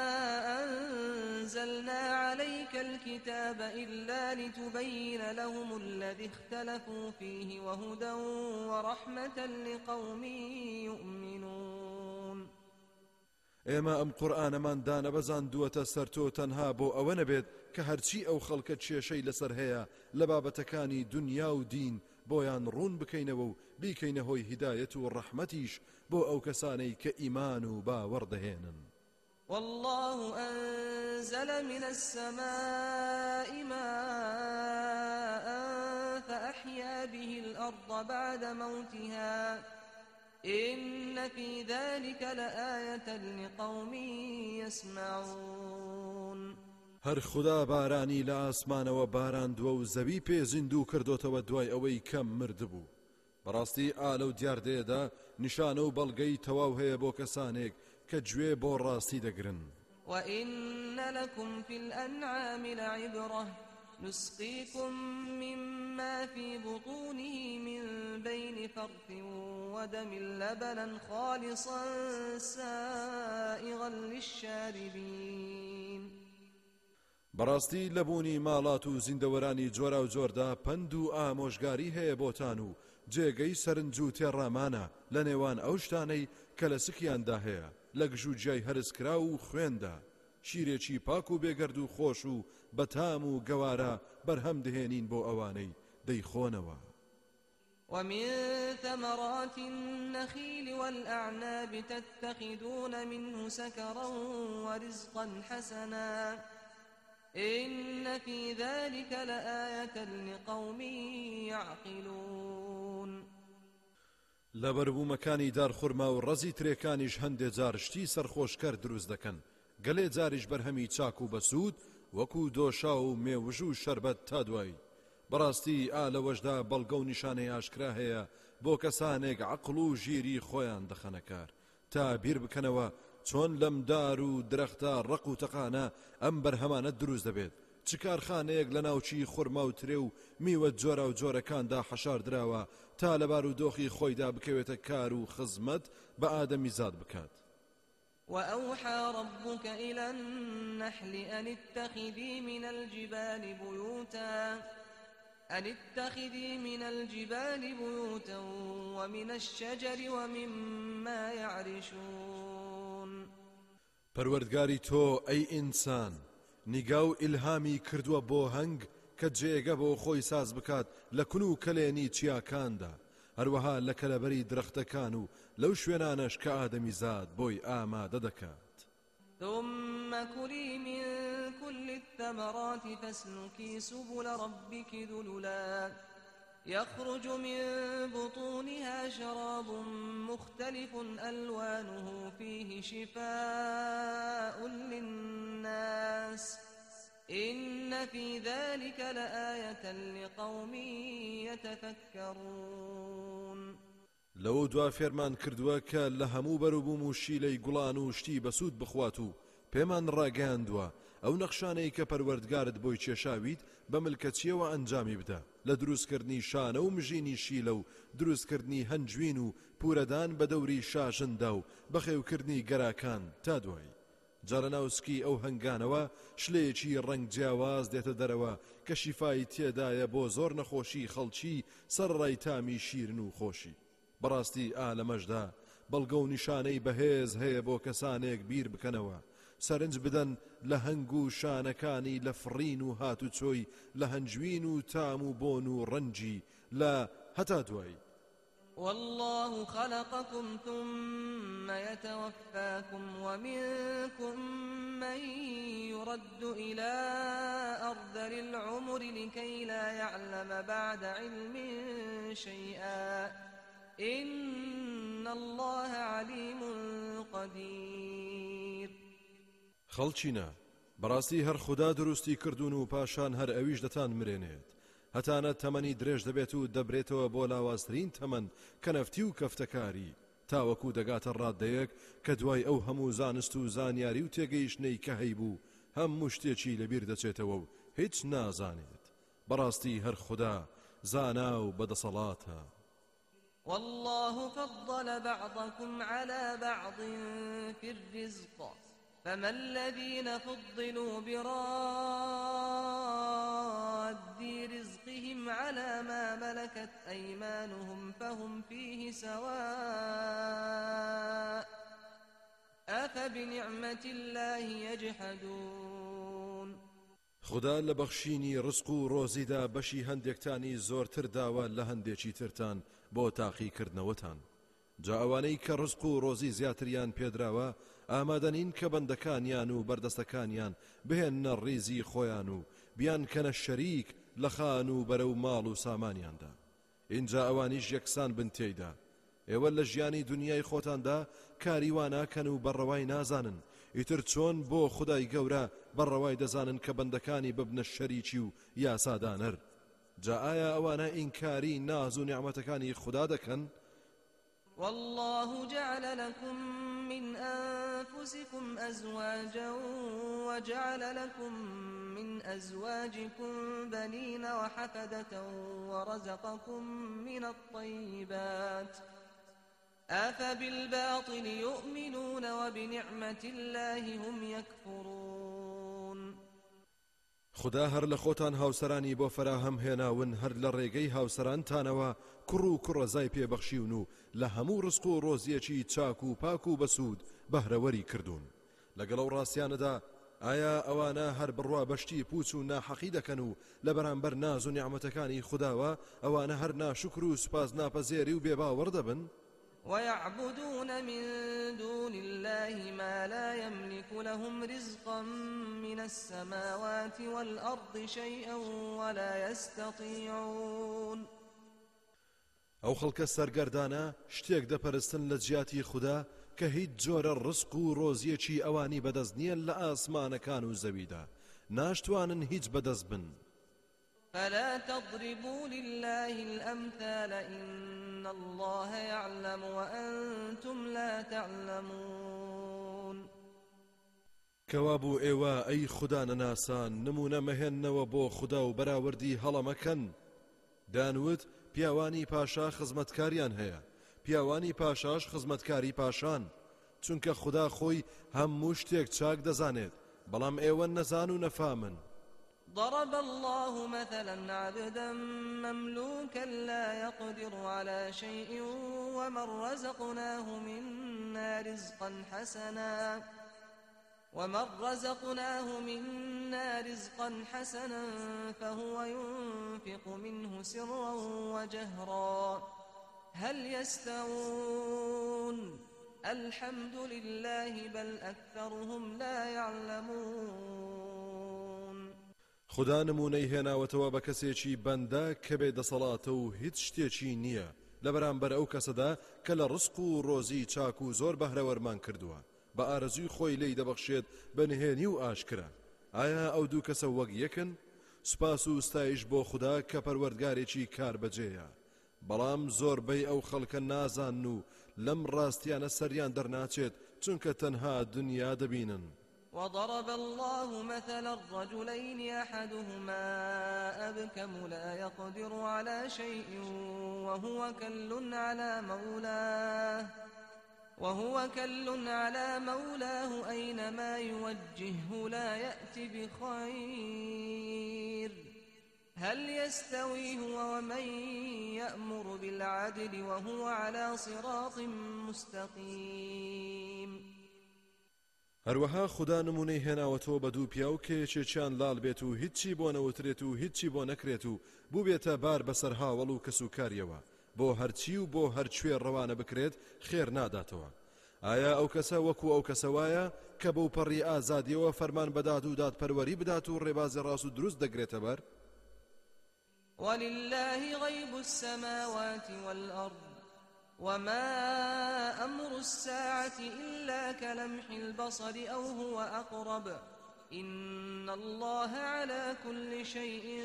أنزلنا عليك الكتاب إلا لتبين لهم الذي اختلفوا فيه وهدى ورحمة لقوم يؤمنون. ئێمە ئەم قورئانەمان دانە بەزاندووەتە سەر تۆ تەنها بۆ ئەوە نەبێت کە هەرچی ئەو خەڵکە کێشەی لەسەر هەیە لە بابەتەکانی دنیا و دین بۆیان ڕوون بکەینەوە و بیکەینە هۆی هیدایەت و ڕەحمەتیش بۆ ئەو کەسانەی کە ئیمان و باوەڕ دەهێنن. والله أنزل من السماء ماء فأحيا به الأرض بعد موتها إن في ذلك لآية لقوم يسمعون. هەر خدا بارانی لە ئاسمانەوە باراندووە و زەوی پێ زیندوو کردوتەوە دوای ئەوەی کەم مردبوو. بەڕاستی ئالە و دیاردەیەدا نیشانە و بەڵگەی تەواو هەیە بۆ کەسانێک کە گوێ بۆ ڕاستی دەگرن. وإن لكم في الأنعام لعبرة نسقيكم مما في بطونه من بين فرث ودم لبنا خالصا سائغا للشاربين. بەڕاستی لەبوونی ماڵات و زیندەوەرانی جۆرا و جۆردا پند و ئامۆژگاری هەیە بۆتان و جێگەی سەرنج و تێڕامانە لە نێوان ئەو شتانەی کە لە سکیاندا هەیە لە گژوجیای هەرسکرا و خوێندا. شیرێکی پاک و بێگەرد و خۆش و بەتام و گەوارە بەرهەم دەهێنین بۆ ئەوانەی دەیخۆنەوە. ومن ثمرات النخيل والأعناب تتخذون منه سكرا ورزقا حسنا إن في ذلك لآية لقوم يعقلون. لەبەربوومەکانی دارخورما و ڕەزی ترێکانیش هەندێک جار شتی سەرخۆشکەر دروست دەکەن، گەلێ جاریش بەرهەمی چاک و بەسوود وەکو دۆشا و مێوژ و شەربەت تا دوایی. بەڕاستی ئا لەوەشدا بەڵگە و نیشانەی ئاشکرا هەیە بۆ کەسانێک عەقڵ و ژیری خۆیان دەخەنە کار تا بیر بکەنەوە چۆن لەم دار و درەختە ڕق و تەقانە ئەم بەرهەمانە دروست دەبێت، چ کارخانەیەک لە ناوچی خورما و ترێ و میوە جۆرە و جۆرەکاندا حەشار دراوە تا لەبار و دۆخی خۆیدا بکەوێتە کار و خزمەت بە ئادەمی زاد بکات. وأوحى ربك إلى النحل أن اتخذي من الجبال بيوتا ومن الشجر ومما يعرشون. پەروەردگاری تۆ ئەی ئینسان نیگا و ئیلهامی کردووە بۆ هەنگ کە جێگە بۆ خۆی ساز بکات لە کون و کەلێنی چیاکاندا، هەروەها لە کەلەبەری درەختەکان و لەو شوێنانەش کە ئادەمی زاد بۆی ئامادە دەکات. ثم كلي من كل الثمرات فاسلكي سبل ربك ذللا يخرج من بطونها شراب مختلف ألوانه فيه شفاء للناس إن في ذلك لآية لقوم يتفكرون. لەوە دوا فێرمان کردووە کە لە هەموو بەروبووم و شیلەی گوڵان و شتی بەسوود بخوات و پێمان ڕاگەیاندووە ئەو نەخشانەی کە پەروەردگارت بۆی کێشاویت بە ملکەچیەوە ئەنجامی بدە لە دروستکردنی شانە و مژینی شیلە و دروستکردنی هەنجوین و پورەدان بە دەوری شاژندا و بەخێوکردنی گەراکان تا دوایی. جارە ناوسکی ئەو هەنگانەوە شلەیەکی ڕەنگ جیاواز دێتە دەرەوە کە شیفای تێدایە بۆ زۆر نەخۆشی خەڵکی سەرڕای تامی شیرن و خۆشی. بەڕاستی ئا لەمەشدا بەڵگە و نیشانەی بەهێز هەیە بۆ کەسانێک بیر بکەنەوە، سەرنج بدەن لە هەنگ و شانەکانی لە فڕین و هاتوچۆی لە هەنجوین و تام و بۆن و ڕەنجی لە هەتا دوایی. والله خلقكم ثم يتوفاكم ومنكم من يرد إلى أرذل العمر لكي لا يعلم بعد علم شيئا إن الله عليم قدير. خەڵچینە بەڕاستی هەر خوددا دروستی کردوون و پاشان هەر ئەویش دەتان مرێنێت، هەتانە تەمەنی درێژ دەبێت و دەبرێتەوە بۆ لاوازترین تەمەن کە نەفتی و کەفتەکاری تاوەکو دەگاتە ڕاددەیەک کە دوای ئەو هەموو زانست و زانیاری و تێگەیشتنەی کە هەیبوو هەموو شتێکی لەبیر دەچێتەوە و هیچ نازانێت. بەڕاستی هەر خوددا زانا و بەدەسەڵاتە. والله فضل بعضكم على بعض في الرزق فما الذين فضلوا براد رزقهم على ما ملكت أيمانهم فهم فيه سواء أفبنعمة الله يجحدون. خدا لە بەخشینی ڕزق و ڕۆزیدا بەشی هەندێکتانی زۆرتر داوە لە هەندێکی ترتان بۆ تاقیکردنەوەتان. جا ئەوانەی کە ڕزق و ڕۆزی زیاتریان پێدراوە ئامادەنین کە بەندەکانیان و بەردەستەکانیان بهێنە ڕیزی خۆیان و بیان کەنە شەریک لە خان و بەرەو ماڵ و سامانیاندا. اینجا ئەوانیش یەکسان بن تێیدا. ئێوە لە ژیانی دنیای خۆتاندا کاریواناکەن و بەڕەوای نازانن، ئیتر چۆن بۆ خودای گەورە بەڕەوای دەزانن کە بەندەکانی ببنە شەریکی و یاسادانەر. جا ئایا ئەوانە ئینکاری ناز و نیعمەتەکانی خوددا دەکەن؟ والله جعل لكم من أنفسكم أزواجا وجعل لكم من أزواجكم بنين وحفدة ورزقكم من الطيبات أفبالباطل يؤمنون وبنعمة الله هم يكفرون. خدا هەر لە خۆتان هاوسەرانی بۆ فەراهەم هێناون هەر لە ڕێگەی هاوسەرانتانەوە کوڕ و کوڕەزای پێبەخشیون و لە هەموو ڕزق و ڕۆزیەکی چاک و پاک و بەسوود بەهرەوەری کردوون. لەگەڵ ئەو ڕاستیانەدا ئایا ئەوانە هەر بڕوا بەشتی پوچ و ناحەقی دەکەن و لە بەرامبەر ناز و نیعمەتەکانی خودداوە ئەوانە هەر ناشکر و سوپاس ناپەزێری و بێباوەڕ دەبن؟ ويعبدون من دون الله ما لا يملك لهم رزقا من السماوات والأرض شيئا ولا يستطيعون. ئەو خەڵکە سەرگەردانە شتێک دەپەرستن لە جیاتی خوددا کە هیچ جۆرە ڕزق و ڕۆزیەکی ئەوانی بەدەست نییە لە ئاسمانەکان و زەویدا، ناشتوانن هیچ بەدەست بن. فلا تضربوا لله الأمثال إن الله يعلم وأنتم لا تعلمون. کەوابوو ئێوە ئەی خوددا نەناسان نمونە مەهێننەوە بۆ خوددا و بەراوردی هەڵەمەکەن. دانوت پیاوانی پاشا خزمەتکاریان هەیە، پیاوانی پاشاش خزمەتکاری پاشان، چونکە خوددا خۆی هەموو شتێک چاک دەزانێت، بەڵام ئێوە نەزان و نەفامن. ضرب الله مثلا عبدا مملوكا لا يقدر على شيء ومن رزقناه منا رزقا حسنا فهو ينفق منه سرا وجهرا هل يستوون الحمد لله بل أكثرهم لا يعلمون. خدا نمونەی هێناوەتەوە بە کەسێکی بەندە کە بێدەسەڵاتە و هیچ شتێکی نییە لە بەرامبەر ئەو کەسەدا کە لە ڕزق و ڕۆزی چاک و زۆر بەهرەوەرمان کردووە، بە ئارەزوی خۆی لی دەبەخشێت بە نهێنی و ئاشکرا. ئایا ئەو دوو کەسە وەک یەکن؟ سوپاس و ستایش بۆ خوددا کە پەروەردگارێکی کاربەجێیە، بەڵام زۆربەی ئەو خەڵکە نازان و لەم ڕاستیانە سەریان دەرناچێت چونکە تەنها دنیا دەبینن. وضرب الله مثلا الرجلين أحدهما أبكم لا يقدر على شيء وهو كل على مولاه أينما يوجهه لا يأتي بخير هل يستوي هو ومن يأمر بالعدل وهو على صراط مستقيم. هەروەها خوددا نمونەی هێناوەتەوە بە دوو پیا و کێچێکیان لاڵ بێت و هیچی بۆ نەوترێت و هیچی بۆ نەکرێت و بوو بێتە بار بەسەر هاوڵ و کەسوکاریەوە، بۆ هەرچی و بۆ هەرکوێ ڕەوانە بکرێت خێر ناداتەوە. ئایا ئەو کەسە وەکو ئەو کەسەوایە کە بەو پەڕی ئازادیەوە فەرمان بەدات و دادپەروەری بدات و ڕێبازی ڕاست و دروست دەگرێتە بەر؟ ولله غيب السماوات والأرض وما أمر الساعة إلا كلمح البصر أو هو أقرب إن الله على كل شيء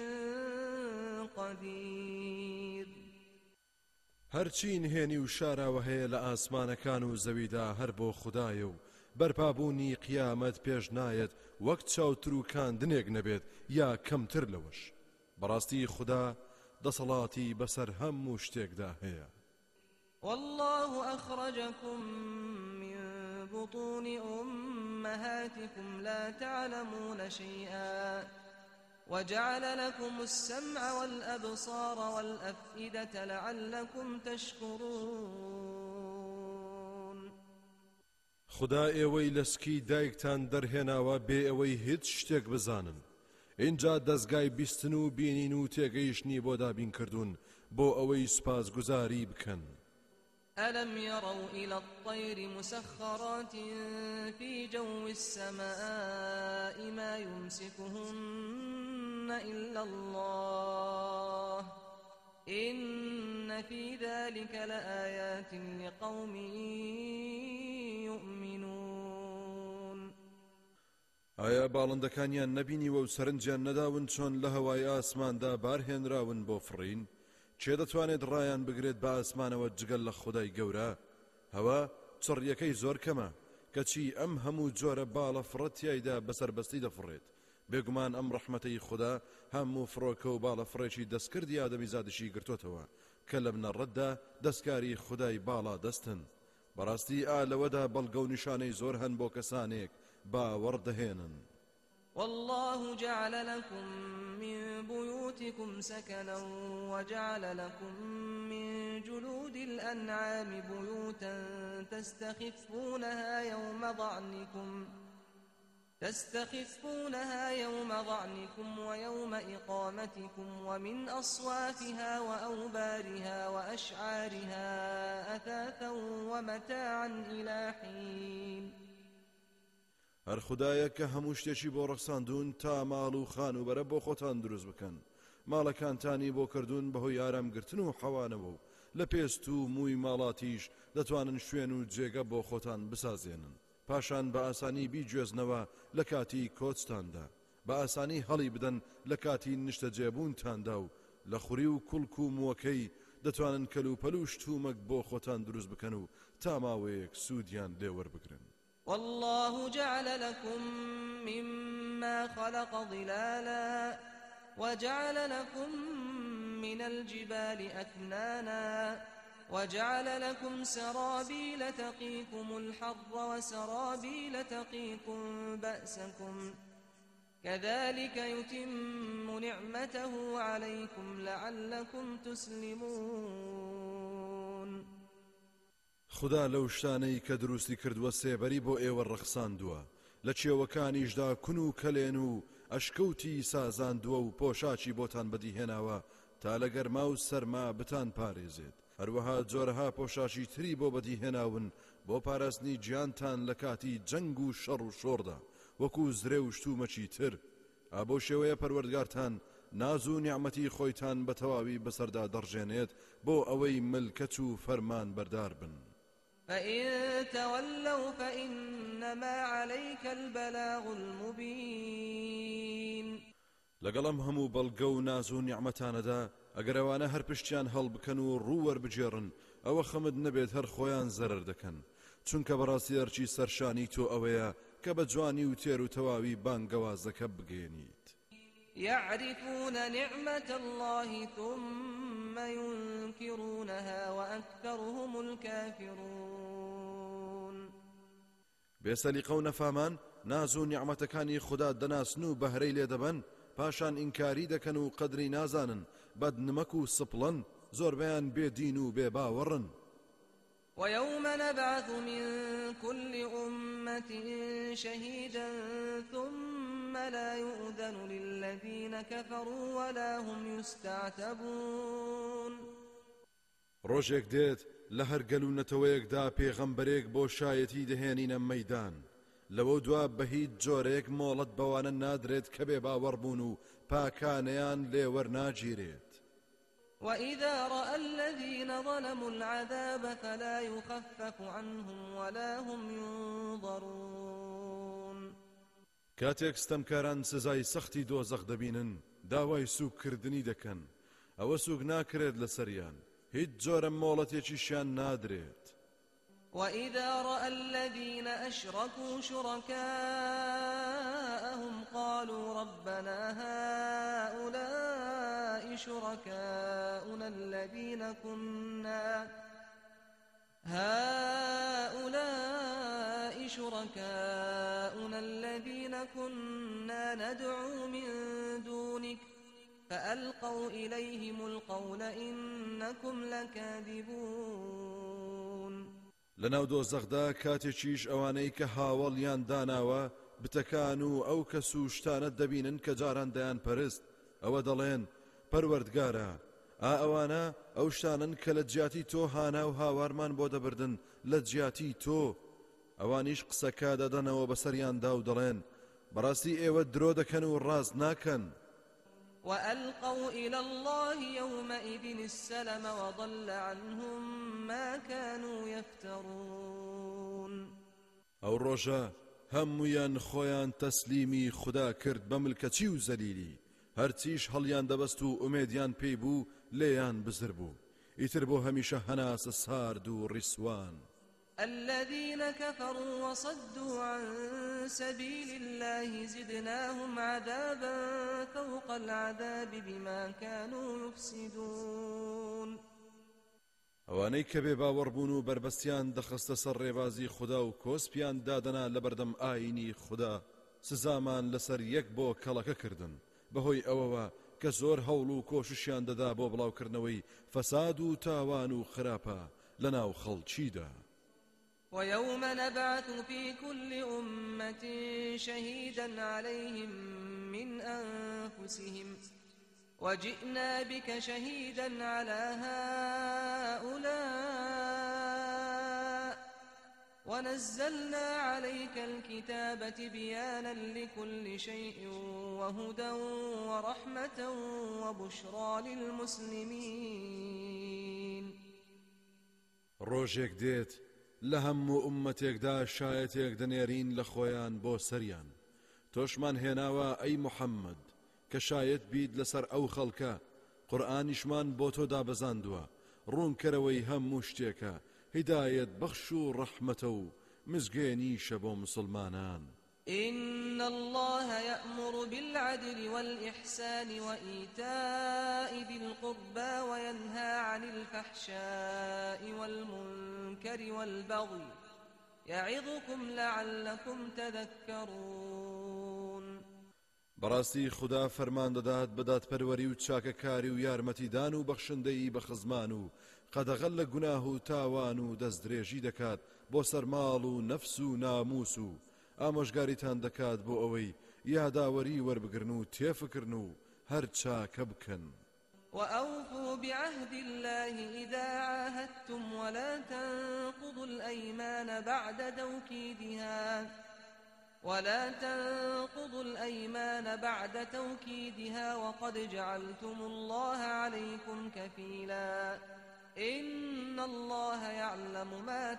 قدير. هەرچی نهێنی و شاراوە هەیە لە ئاسمانەکان و زەویدا هەر بۆ خوددایە و بەرپابوونی قیامەت پێش نایەت وەک چاوتر و کاندنێک نەبێت یا کەمتر لەوەش. بەڕاستی خوددا دەسەڵاتی بەسەر هەموو شتێکدا هەیە. والله أخرجكم من بطون أمهاتكم لا تعلمون شيئا وجعل لكم السمع والأبصار والأفئدة لعلكم تشكرون. خدا ئێوەی لەسکی دایکتان دەرهێناوە بێ ئەوەی هیچ شتێک بزانن. اینجا دەستگای بیستن و بینین و تێگەیشتنی بۆ دابین کردوون بۆ ئەوەی سوپاسگوزاری بکەن. ألم يروا إلى الطير مسخرات في جو السماء ما يمسكهن إلا الله إن في ذلك لآيات لقوم يؤمنون. ئایا باڵندەکانیان نەبینیوە و سەرنجیان نەداون چۆن لە هەوای ئاسماندا بارهێنراون بۆ فڕین؟ چێ دەتوانێت ڕایان بگرێت بە ئاسمانەوە جگەل لە خودای گەورە؟ هەوا چڕیەکەی زۆر کەمە کەچی ئەم هەموو جۆرە باڵە فڕەتیایدا بەسەربەستی دەفڕێت. بێگومان ئەم ڕەحمەتەی خوددا هەموو فڕۆکە و باڵە فڕێکی دەستکردی ئادەمی زادشی گرتوتەوە کە لە بنەڕەتدا دەستکاری خودای باڵا دەستن. بەڕاستی لەوەدا بەڵگە و نیشانەی زۆر هەن بۆ کەسانێک باوەڕ دەهێنن. والله جعل لكم من بيوتكم سكنا وجعل لكم من جلود الأنعام تستخفونها يوم ظعنكم ويوم إقامتكم ومن أصوافها وأوبارها وأشعارها أثاثا ومتاعا إلى حين. هەر خوددایە کە هەموو شتێکی بۆ ڕەخساندون تا ماڵ و خانوبەرە بۆ خۆتان دروست بکەن، ماڵەکانتانی بۆ کردوون بەهۆی ئارامگرتن و حەوانەوە و لە پێست و مووی ماڵاتیش دەتوانن شوێن و جێگە بۆ خۆتان بسازێنن، پاشان بە ئاسانی بیگوێزنەوە لە کاتی کۆچتاندا، بە ئاسانی هەڵی بدەن لە کاتی نیشتە جێبوونتاندا و لە خوری و کوڵک و مووەکەی دەتوانن کەلوپەل و شتومەک بۆ خۆتان دروست بکەن و تا ماوەیەک سوودیان لێوەربگرن. والله جعل لكم مما خلق ظلالا وجعل لكم من الجبال أكنانا وجعل لكم سرابيل تقيكم الحر وسرابيل تقيكم بأسكم كذلك يتم نعمته عليكم لعلكم تسلمون. خدا لەو شتانەی کە دروستی کردووە سێبەری بۆ ئێوە ڕەخساندووە، لە چێوەکانیشدا کون و کەلێن و ئەشکەوتی سازاندووە و پۆشاچی بۆتان بەدیهێناوە تا لە گەرما و سەرما بتان پارێزێت. هەروەها جۆرەها پۆشاچی تری بۆ بەدیهێناون بۆ پاراستنی گیانتان لە کاتی جەنگ و شەڕ و شۆڕدا، وەکو زرێ و شتومەچی تر. ئابۆ شێوەیە پەروەردگارتان ناز و نیعمەتی خۆیتان بە تەواوی بەسەردا دەڕژێنێت بۆ ئەوەی ملکەت و فەرمان بەردار بن. فإن تولوا فإنما عليك البلاغ المبين. لەگەڵم هەموو بەڵگە و ناز و نیعمەتانەدا ئەگەر ئەوانە هەر پشتیان هەڵبکەن و ڕوووەربجێڕن ئەوە خەمت نەبێت هەر خۆیان زەرەر دەکەن، چونکە بەڕاستی هەرچی سەرشانی تۆ ئەوەیە کە بە جوانی و تێر و تەواوی بانگەوازەکە بگەێنیت. يعرفون نعمة الله ثم ينكرونها وأكثرهم الكافرون. بێسەلیقە و نەفامان ناز و نیعمەتەکانی خوددا دەناسن و بەهرەی لێ دەبەن، پاشان ئینکاری دەکەن و قەدری نازانن، بەدنمەک و سپڵن، زۆربەیان بێدین و بێباوەڕن. ويوم نبعث من كل أمة شهيدا ثم لا يؤذن للذين كفروا ولا هم يستعتبون. ڕۆژێک دێت لە هەر گەلوونەتەوەیەکدا پێغەمبەرێک بۆ شایەتی دەهێنینە مەیدان، لەوە دوا بە هیچ جۆرەیەک مۆڵەت بەوانە نادرێت کە بێ باوەڕبوون و پاکانەیان لێوەرناگیرێت. وإذا رأى الذين ظلموا العذاب فلا يخفف عنهم ولا هم ينظرون. کاتێک ستەمکاران سزای سەختی دۆزەخ دەبینن داوای سوکردنی دەکەن، ئەوە سوک ناکرێت لەسەریان، هیچ جۆرە مۆڵەتێکیشیان نادرێت. وإذا رأى الذين أشركوا شركاءهم قالوا ربنا هؤلاء شركاؤنا الذين كنا ندعو من دونك فألقوا إليهم القول إنكم لكاذبون. لەناو دۆزەخدا کاتێکیش ئەوانەی کە هاوڵیان داناوە بتەکان و ئەو کەس و شتانە دەبینن کە جاران دەیان پەرست، ئەوە دەڵێن پەروەردگارە، ئەوانە ئەو شتانن کە لە جیاتی تۆ هانا و هاوارمان بۆ دەبردن لە جیاتی تۆ. ئەوانیش قسەکە دەدەنەوە بەسەریاندا و دەڵێن بەڕاستی ئێوە درۆ دەکەن و ڕاست ناکەن. وألقوا إلى الله يومئذ السلم وضل عنهم ما كانوا يفترون. ئەو ڕۆژە هەمویان خۆیان تەسلیمی خوددا کرد بە ملکەچی و زەلیلی، هەرچیش هەڵیان دەبەست و ئومێدیان پێی بوو لێیان بزر بوو، ئیتر بۆ هەمیشە هەناسە سارد و ڕیسوان. الذين كفروا وصدوا عن سبيل الله زدناهم عذابا فوق العذاب بما كانوا يفسدون. ئەوانەی کە بێ باوەڕبوون و بربەستیان دەخستە سەر ڕێبازی خوددا و کۆسپیان دادەنا لە بەردەم ئاینی خوددا، سزامان لەسەر یەک بۆ کەڵەکە کردن بەهۆی ئەوەوە کە زۆر هەوڵ و کۆششیان دەدا بۆ بڵاوکردنەوەی فەساد و تاوان و خراپە لەناو خەڵکیدا. ويوم نبعث في كل أمة شهيدا عليهم من أنفسهم وجئنا بك شهيدا على هؤلاء ونزلنا عليك الكتاب تبيانا لكل شيء وهدى ورحمة وبشرى للمسلمين. ڕۆژێک دێت لە هەموو ئومەتێکدا شایەتێک دەنێرین لە خۆیان بۆ سەریان تۆشمان هێناوە ئەی محەممەد کە شایەت بیت لەسەر ئەو خەڵکە قورئانیشمان بۆ تۆ دابەزاندووە ڕوونکەرەوەی هەموو شتێکە هیدایەت بەخش و ڕەحمەتە و مزگێنیشە بۆ مسلمانان. إن الله يأمر بالعدل والإحسان وإيتاء ذي القربى وينهى عن الفحشاء والمنكر والبغي يعظكم لعلكم تذكرون. بەڕاستی خدا فەرمان دەدات بەدادپەروەری و چاکەکاری و یارمەتیدان و بەخشندەی بە خزمان و قەدەغەل لە گوناه و تاوان و دەستدرێژی دەکات بۆ سەرماڵ و نەفس و ناموس و ئامۆژگاریتان دەکات بۆ ئەوەی یاداوەری وەربگرن و تێفکردن و هەر چاکە بکەن. وأوفوا بعهد الله إذا عاهدتم ولا تنقضوا الأيمان بعد توكيدها وقد جعلتم الله عليكم كفيلا إن الله يعلم ما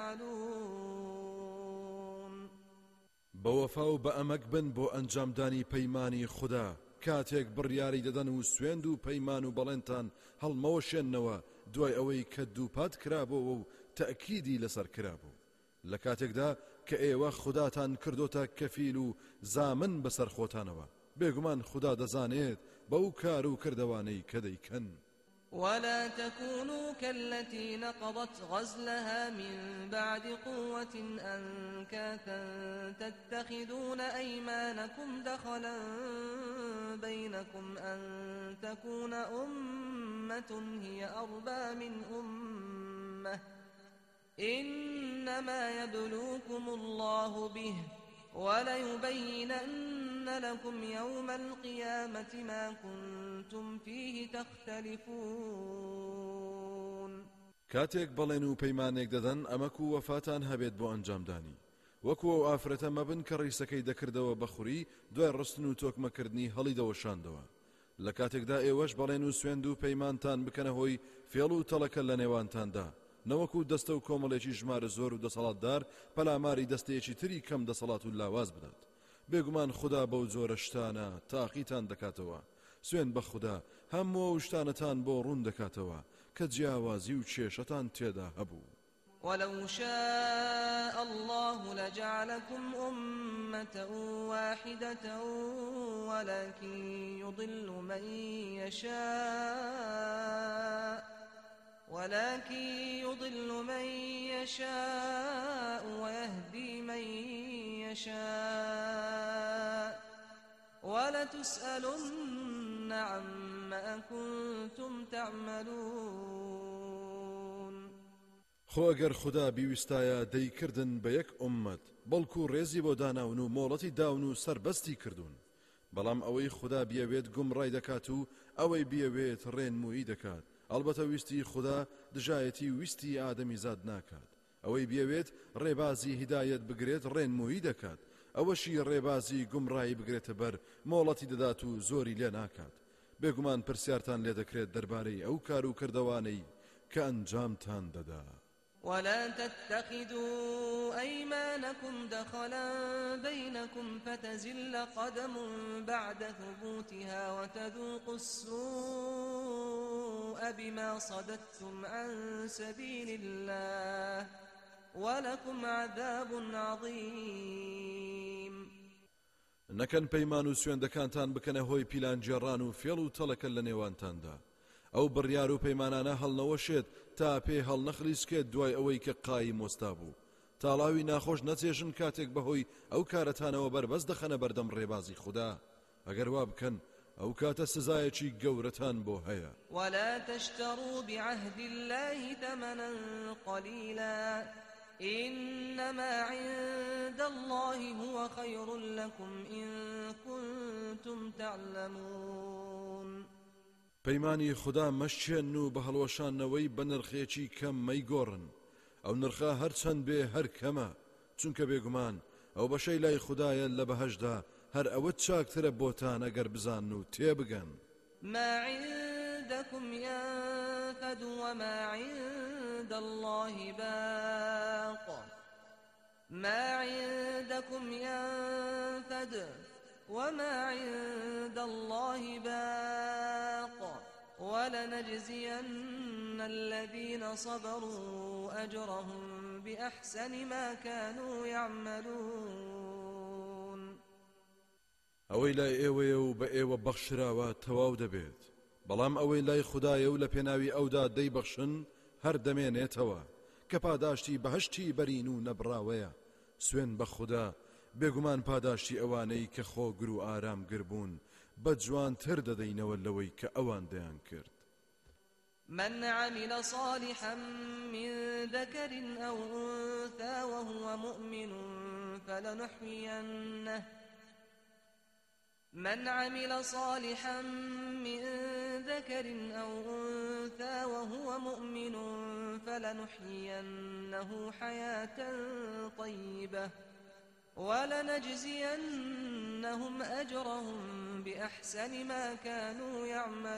تفعلون. بەوەفا و بە ئەمەک بن بۆ ئەنجامدانی پەیمانی خوددا کاتێک بڕیاری دەدەن و سوێند و پەیمان و بەڵێنتان هەڵمەوەشێننەوە دوای ئەوەی کە دووپات کرابەوە و تەئکیدی لەسەر کرابوو لە کاتێکدا کە ئێوە خوداتان کردوتە کەفیل و زامن بەسەر خۆتانەوە بێگومان خوددا دەزانێت بەو کار و کردەوانەی کە دەیکەن. ولا تكونوا كالتي نقضت غزلها من بعد قوة أنكاثا تتخذون أيمانكم دخلا بينكم أن تكون أمة هي أربى من أمة إنما يبلوكم الله به وليبينن لكم يوم القيامة ما كنتم فيه تختلفون. کاتێک بەڵێن و پەیمانێک دەدەن ئەمەک و وەفاتان هەبێت بۆ ئەنجامدانی وەکو ئەو ئافرەتە مەبن کە ڕیسەکەی دەکردەوە بەخوری دوای ڕستن و تۆکمەکردنی هەڵی دەوەشاندەوە لە کاتێکدا ئێوەش بەڵێن و سوێند و پەیمانتان بکەنە هۆی فێڵ و تەڵەکە لە نێوانتاندا نەوەکو دەستە و کۆمەڵێکی ژمارە زۆر و دەسەڵاتدار پەلاماری دەستەیەکی تری کەم دەسەڵات و لاواز بدات بێگومان خوددا بەو جۆرە شتانە تاقیتان دەکاتەوە سوێن بە خوددا هەموو شتانەتان بۆ ڕوون دەکاتەوە کە جیاوازی و کێشەتان تێدا هەبوو. ولو شاء الله لجعلكم أمة واحدة ولكن يضل من يشاء ويهدي من يشاء ولتسألن عما كنتم تعملون. خۆ ئەگەر خوددا بیویستایە دەیکردن بە یەک ئومەت بەڵکو ڕێزی بۆ داناون و مۆڵەتی داون و سربەستی کردوون بەڵام ئەوەی خوددا بیەوێت گومڕای دەکات و ئەوەی بیەوێت ڕێنمویی دەکات ئەلبەتە ویستی خوددا دژایەتی ویستی ئادەمی زاد ناکات ئەوەی بیەوێت ڕێبازی هیدایەت بگرێت ڕێنمویی دەکات ئەوەشی ڕێبازی گومڕایی بگرێتە بەر مۆڵەتی دەدات و زۆری لێ ناکات بێگومان پرسیارتان لێ دەکرێت دەربارەی ئەو کار و کردەوانەی کە ئەنجامتان دەدا. ولا تتخذوا أيمانكم دخلا بينكم فتزل قدم بعد ثبوتها وتذوقوا السوء بما صددتم عن سبيل الله ولكم عذاب عظيم. نەکەن پەیمان و سوێندەکانتان بکەنە هۆی پیلانجێڕان و فێڵ و تەڵەکە لە نێوانتاندا ئەو بڕیار و پەیمانانە هەڵنەوەشێت تا پێ هەڵنەخلیسکێت دوای ئەوەی کە قایی مۆستا بوو تاڵاوی ناخۆش نەچێژن کاتێک بەهۆی ئەو کارەتانەوە بەربەس دەخەنە بەردەم ڕێبازی خوددا ئەگەر وا بکەن ئەو کاتە سزایەکی گەورەتان بۆ هەیە. ولا تشتروا بعهد الله ثمنا قليلا إنما عند الله هو خير لكم إن كنتم تعلمون. پەیمانی خدا مەشچێن و بە هەڵوەشانەوەی بە نرخێکی کەم مەیگۆڕن، ئەو نرخە هەرچەند بێ هەر کەمە، چونکە بێگومان ئەو بەشەی لای خدایە لە بەهەشدا هەر ئەوە چاکترە بۆتان ئەگەر بزان و تێبگەن. ما عندكم ينفد وما عند الله باق ما عندكم ينفد وما عند الله باق ولنجزين الذين صبروا أجرهم بأحسن ما كانوا يعملون. ئەوەی لای ئێوەیە و بە ئێوە بەخشراوە تەواو دەبێت، بەڵام ئەوەی لای خوددایە و لە پێناوی ئەودا دەیبەخشن هەر دەمێنێتەوە کە پاداشتی بەهشتی بەرین و نەبراوەیە. سوێن بە خوددا، بێگومان پاداشتی ئەوانەی کە خۆگر و ئارامگر بوون بە جوانتر دەدەینەوە لەوەی کە ئەوان دەیان کرد. من عمل صالحا من ذكر أو أنثى وهو مؤمن فلنحيينه حياة طيبة ولنجزينهم أجرهم بأحسن ما كانوا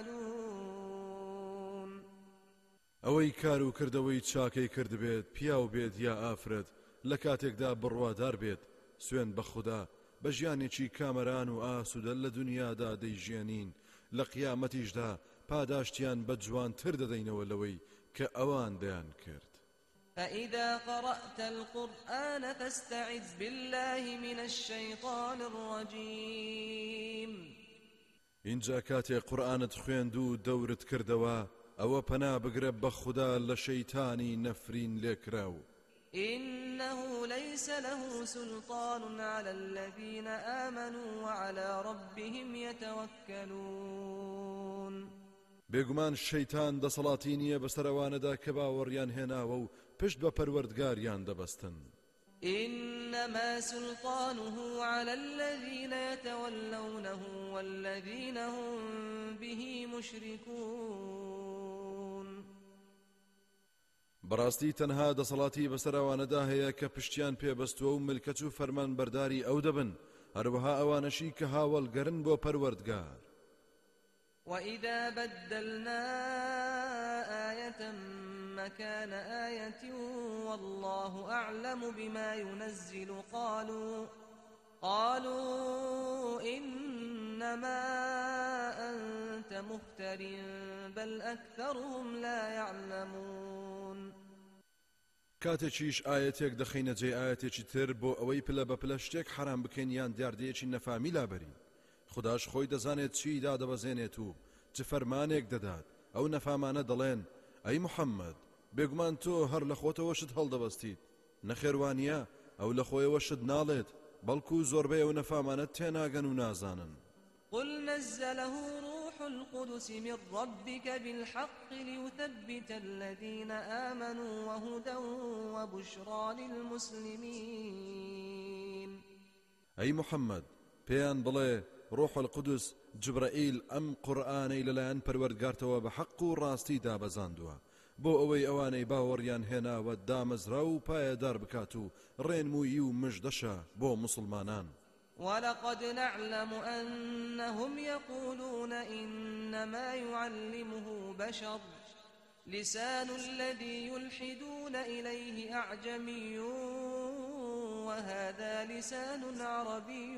يعملون. ئەوەی کار و کردەوەی چاکەی کرد بێت، پیاو بێت یا ئافرەت، لە کاتێکدا بڕوادار بێت، سوێن بە خوددا بە ژیانێکی کامەران و ئاسوودە لە دنیادا دەیژێنین، لە قیامەتیشدا پاداشتیان بە جوانتر دەدەینەوە لەوەی کە ئەوان دەیان کرد. فإذا قرأت القرآن فاستعذ بالله من الشيطان الرجيم. اینجا کاتێ قورئانت خوێند و دەورت کردەوە، ئەوە پەنا بگرە بە خوددا لە شەیتانی نەفرین لێکراو. إنه ليس له سلطان على الذين آمنوا وعلى ربهم يتوكلون. بێگومان شەیتان دەسەڵاتی نییە بەسەرەوانەدا کە باوەڕیان هێناوە و پشت بە پەروەردگاریان دەبەستن. إنما سلطانه على الذين يتولونه والذين هم به مشركون. بەڕاستی تەنها دەسەڵاتی بەسەرەوانەدا هەیە کە پشتیان پێبەستووە و ملکەت و فەرمان بەرداری ئەو دەبن، هەروەها ئەوانەشی کە هاوڵگەرن بۆ پەروەردگار. وإذا بدلنا آية مكان آية والله أعلم بما ينزل قالوا إنما أنت مفتر بل أكثرهم لا يعلمون. کاتێکیش ئاەتێک دەخینە جێ ئاەتێکی تر بۆ ئەوەی پلە بە پلە شتێک حرام بکەین یان دیاردەیەکی نەفامی لابەرین. خودداش خۆی دەزانێت چی دادەبەزێنێت و چ فەرمانێک دەدات. ئەو نەفامانە دەڵێن ئەی محەممەد، بێگومان تۆ هەر لە خۆتەوەشت هەڵدەبەستیت، نەخێوانیە ئەو لە خۆیەوەشت ناڵێت، بەڵکو زۆربەی ئەو نەفامانەت تێناگەن و نازانن. قل نزله روح القدس من ربك بالحق ليثبت الذين آمنوا وهدى وبشرى للمسلمين. أي محمد بيان بڵێ ڕۆح القدس جبرائیل ئەم قورئانەی لەلایەن پەروەردگارتەوە بە حەق و ڕاستی دابەزاندووە بۆ ئەوەی ئەوانەی باوەڕیان هێناوە دامەزرا و پایەدار بکات و ڕێنمووی و مژدەشە بۆ مسلمانان. ولقد نعلم أنهم يقولون إنما يعلمه بشر لسان الذي يلحدون إليه أعجمي وهذا لسان عربي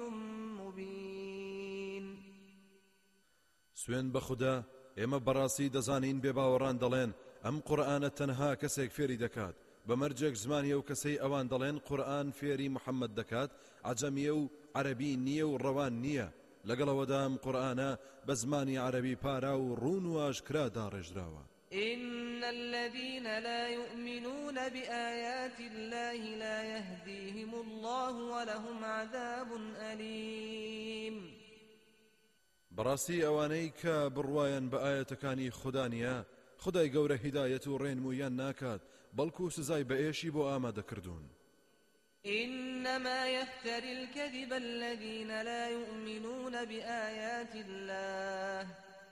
مبين. سوێن بە خوددا ئێمە بەڕاستی دەزانین بێباوەڕان دەڵێن ئەم قورئانە تەنها کەسێک فێری دەکات، بەمەرجێک زمانی ئەو کەسەی ئەوان دەڵێن قورئان فێری محەممەد دەکات عەجەمیە و عەرەبی نییە و ڕەوان نییە، لەگەڵەوەدا ئەم قورئانە بە زمانی عەرەبی پارا و ڕوون و ئاشکرا داڕێژراوە. إن الذين لا يؤمنون بآيات الله لا يهديهم الله ولهم عذاب أليم. بەڕاستی ئەوانەی کە بڕوایان بە ئاەتەکانی خوددا نیە، خدای گەورە هیدایەت و ڕێنمویان ناکات بەڵکو سزای بەئێشی بۆ ئامادەکردوون. إنما يفتري الكذب الذين لا يؤمنون بآيات الله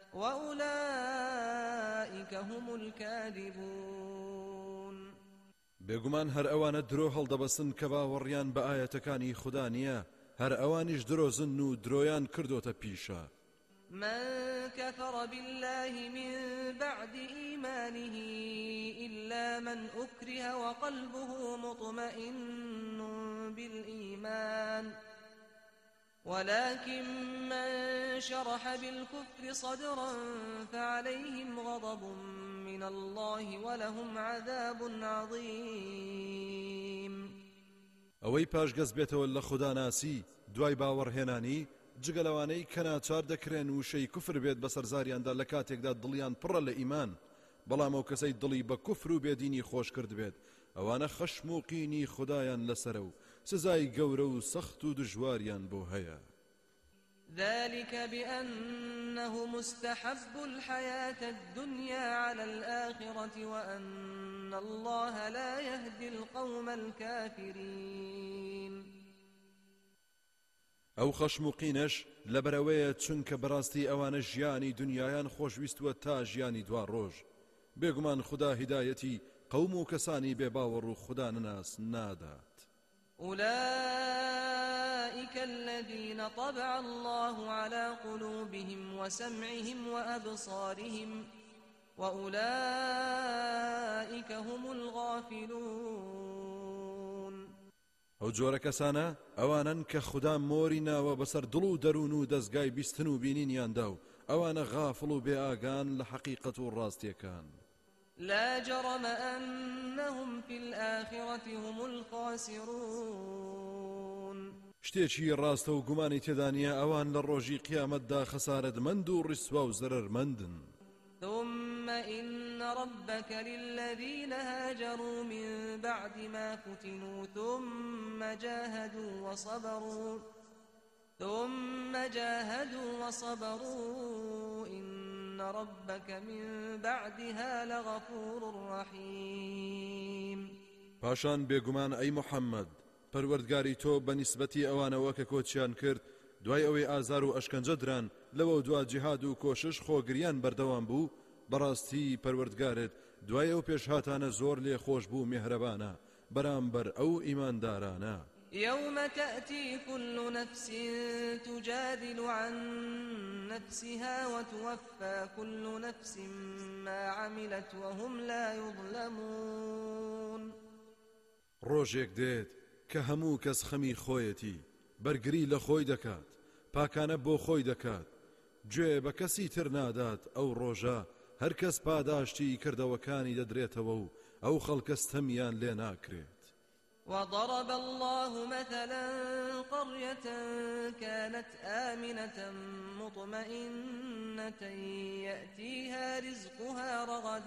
وأولئك هم الكاذبون. بێگومان هەر ئەوانە درۆ هەڵدەبەستن کە باوەڕیان بە ئاەتەکانی خوددا نییە، هەر ئەوانیش درۆزن و درۆیان کردوتە پیشە. من كفر بالله من بعد إيمانه إلا من أكره وقلبه مطمئن بالإيمان ولكن من شرح بالكفر صدرا فعليهم غضب من الله ولهم عذاب عظيم. ئەوەی پاشگەز بێتەوە لە خوددا ناسی دوای باوەڕهێنانی جگەلەوانەی کە ناچار دەکرێن و شەی کوفر بێت بە سەرزاریاندا لە کاتێکدا دڵیان پڕە لە ئیمان، بەڵام ئەو کەسەی دڵی بە کوفر و بێدینی خۆش کرد بێت ئەوانە خەشم و قینی خودایان لەسرە و سزای گەورە و سەخت و دژواریان بۆ هەیە. ذلك بأنهم استحبوا الحياة الدنيا على الآخرة وأن الله لا يهدي القوم الكافرين. ئەو خەشم و قینەش لەبەرەوەیە چونکە بەڕاستی ئەوانە ژیانی دنیایان خۆشویستووە تا ژیانی دوا ڕۆژ. بێگومان خوددا هیدایەتی قەوم و کەسانی بێباوەڕ و خوددا نەناس نادات. أولئك الذين طبع الله على قلوبهم وسمعهم وأبصارهم وأولئك هم الغافلون. ئەو جۆرە کەسانە ئەوانن کە خوددا مۆری ناوە بەسەر دڵ و دەروون و دەستگای بیستن و بینینیاندا و ئەوانە غافڵ و بێئاگان لە حەقیقەت و ڕاستیەکان. لا جرم أنهم في الآخرة هم الخاسرون. شتێکی ڕاستە و گومانی تێدانە ئەوان لە ڕۆژی قیامەتدا خەسارەتمەند و ڕیسوا و زەرەرمەندن. ثم إن ربك للذين هاجروا من بعد ما فتنوا ثم جاهدوا وصبروا إن ربك من بعدها لغفور رحيم. پاشان بێگومان ئەی محەممەد پەروەردگاری تۆ بە نیسبەتی ئەوانەوە کە کۆچیان کرد دوای ئەوەی ئازار و ئەشکەنجە دران لەوە دوا جیهاد و کۆشش خۆگریان بەردەوام بوو، بەڕاستی پەروەردگارت دوای ئەو پێشهاتانە زۆر لێ خۆش بوو میهرەبانە بەرامبەر ئەو ئیماندارانە. يوم تأتي كل نفس تجادل عن نفسها وتوفى كل نفس ما عملت وهم لا يظلمون. ڕۆژێک دێت کە هەموو کەس خەمی خۆیەتی بەرگری لە خۆی دەکات، پاکانە بۆ خۆی دەکات، گوێ بە کەسی تر نادات. ئەو ڕۆژە هەر کەس پاداشتی کردەوەکانی دەدرێتەوە و ئەو خەڵکەستەمیان لێ ناکرێت. وضرب الله مثلا قرية كانت آمنة مطمئنة يأتيها رزقها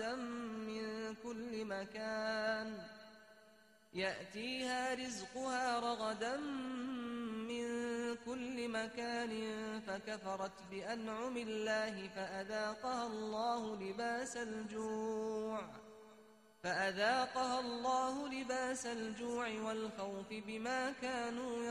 رغدا من كل مكان فكفرت بأنعم الله فأذاقها الله لباس الجوع والخوف بما كانوا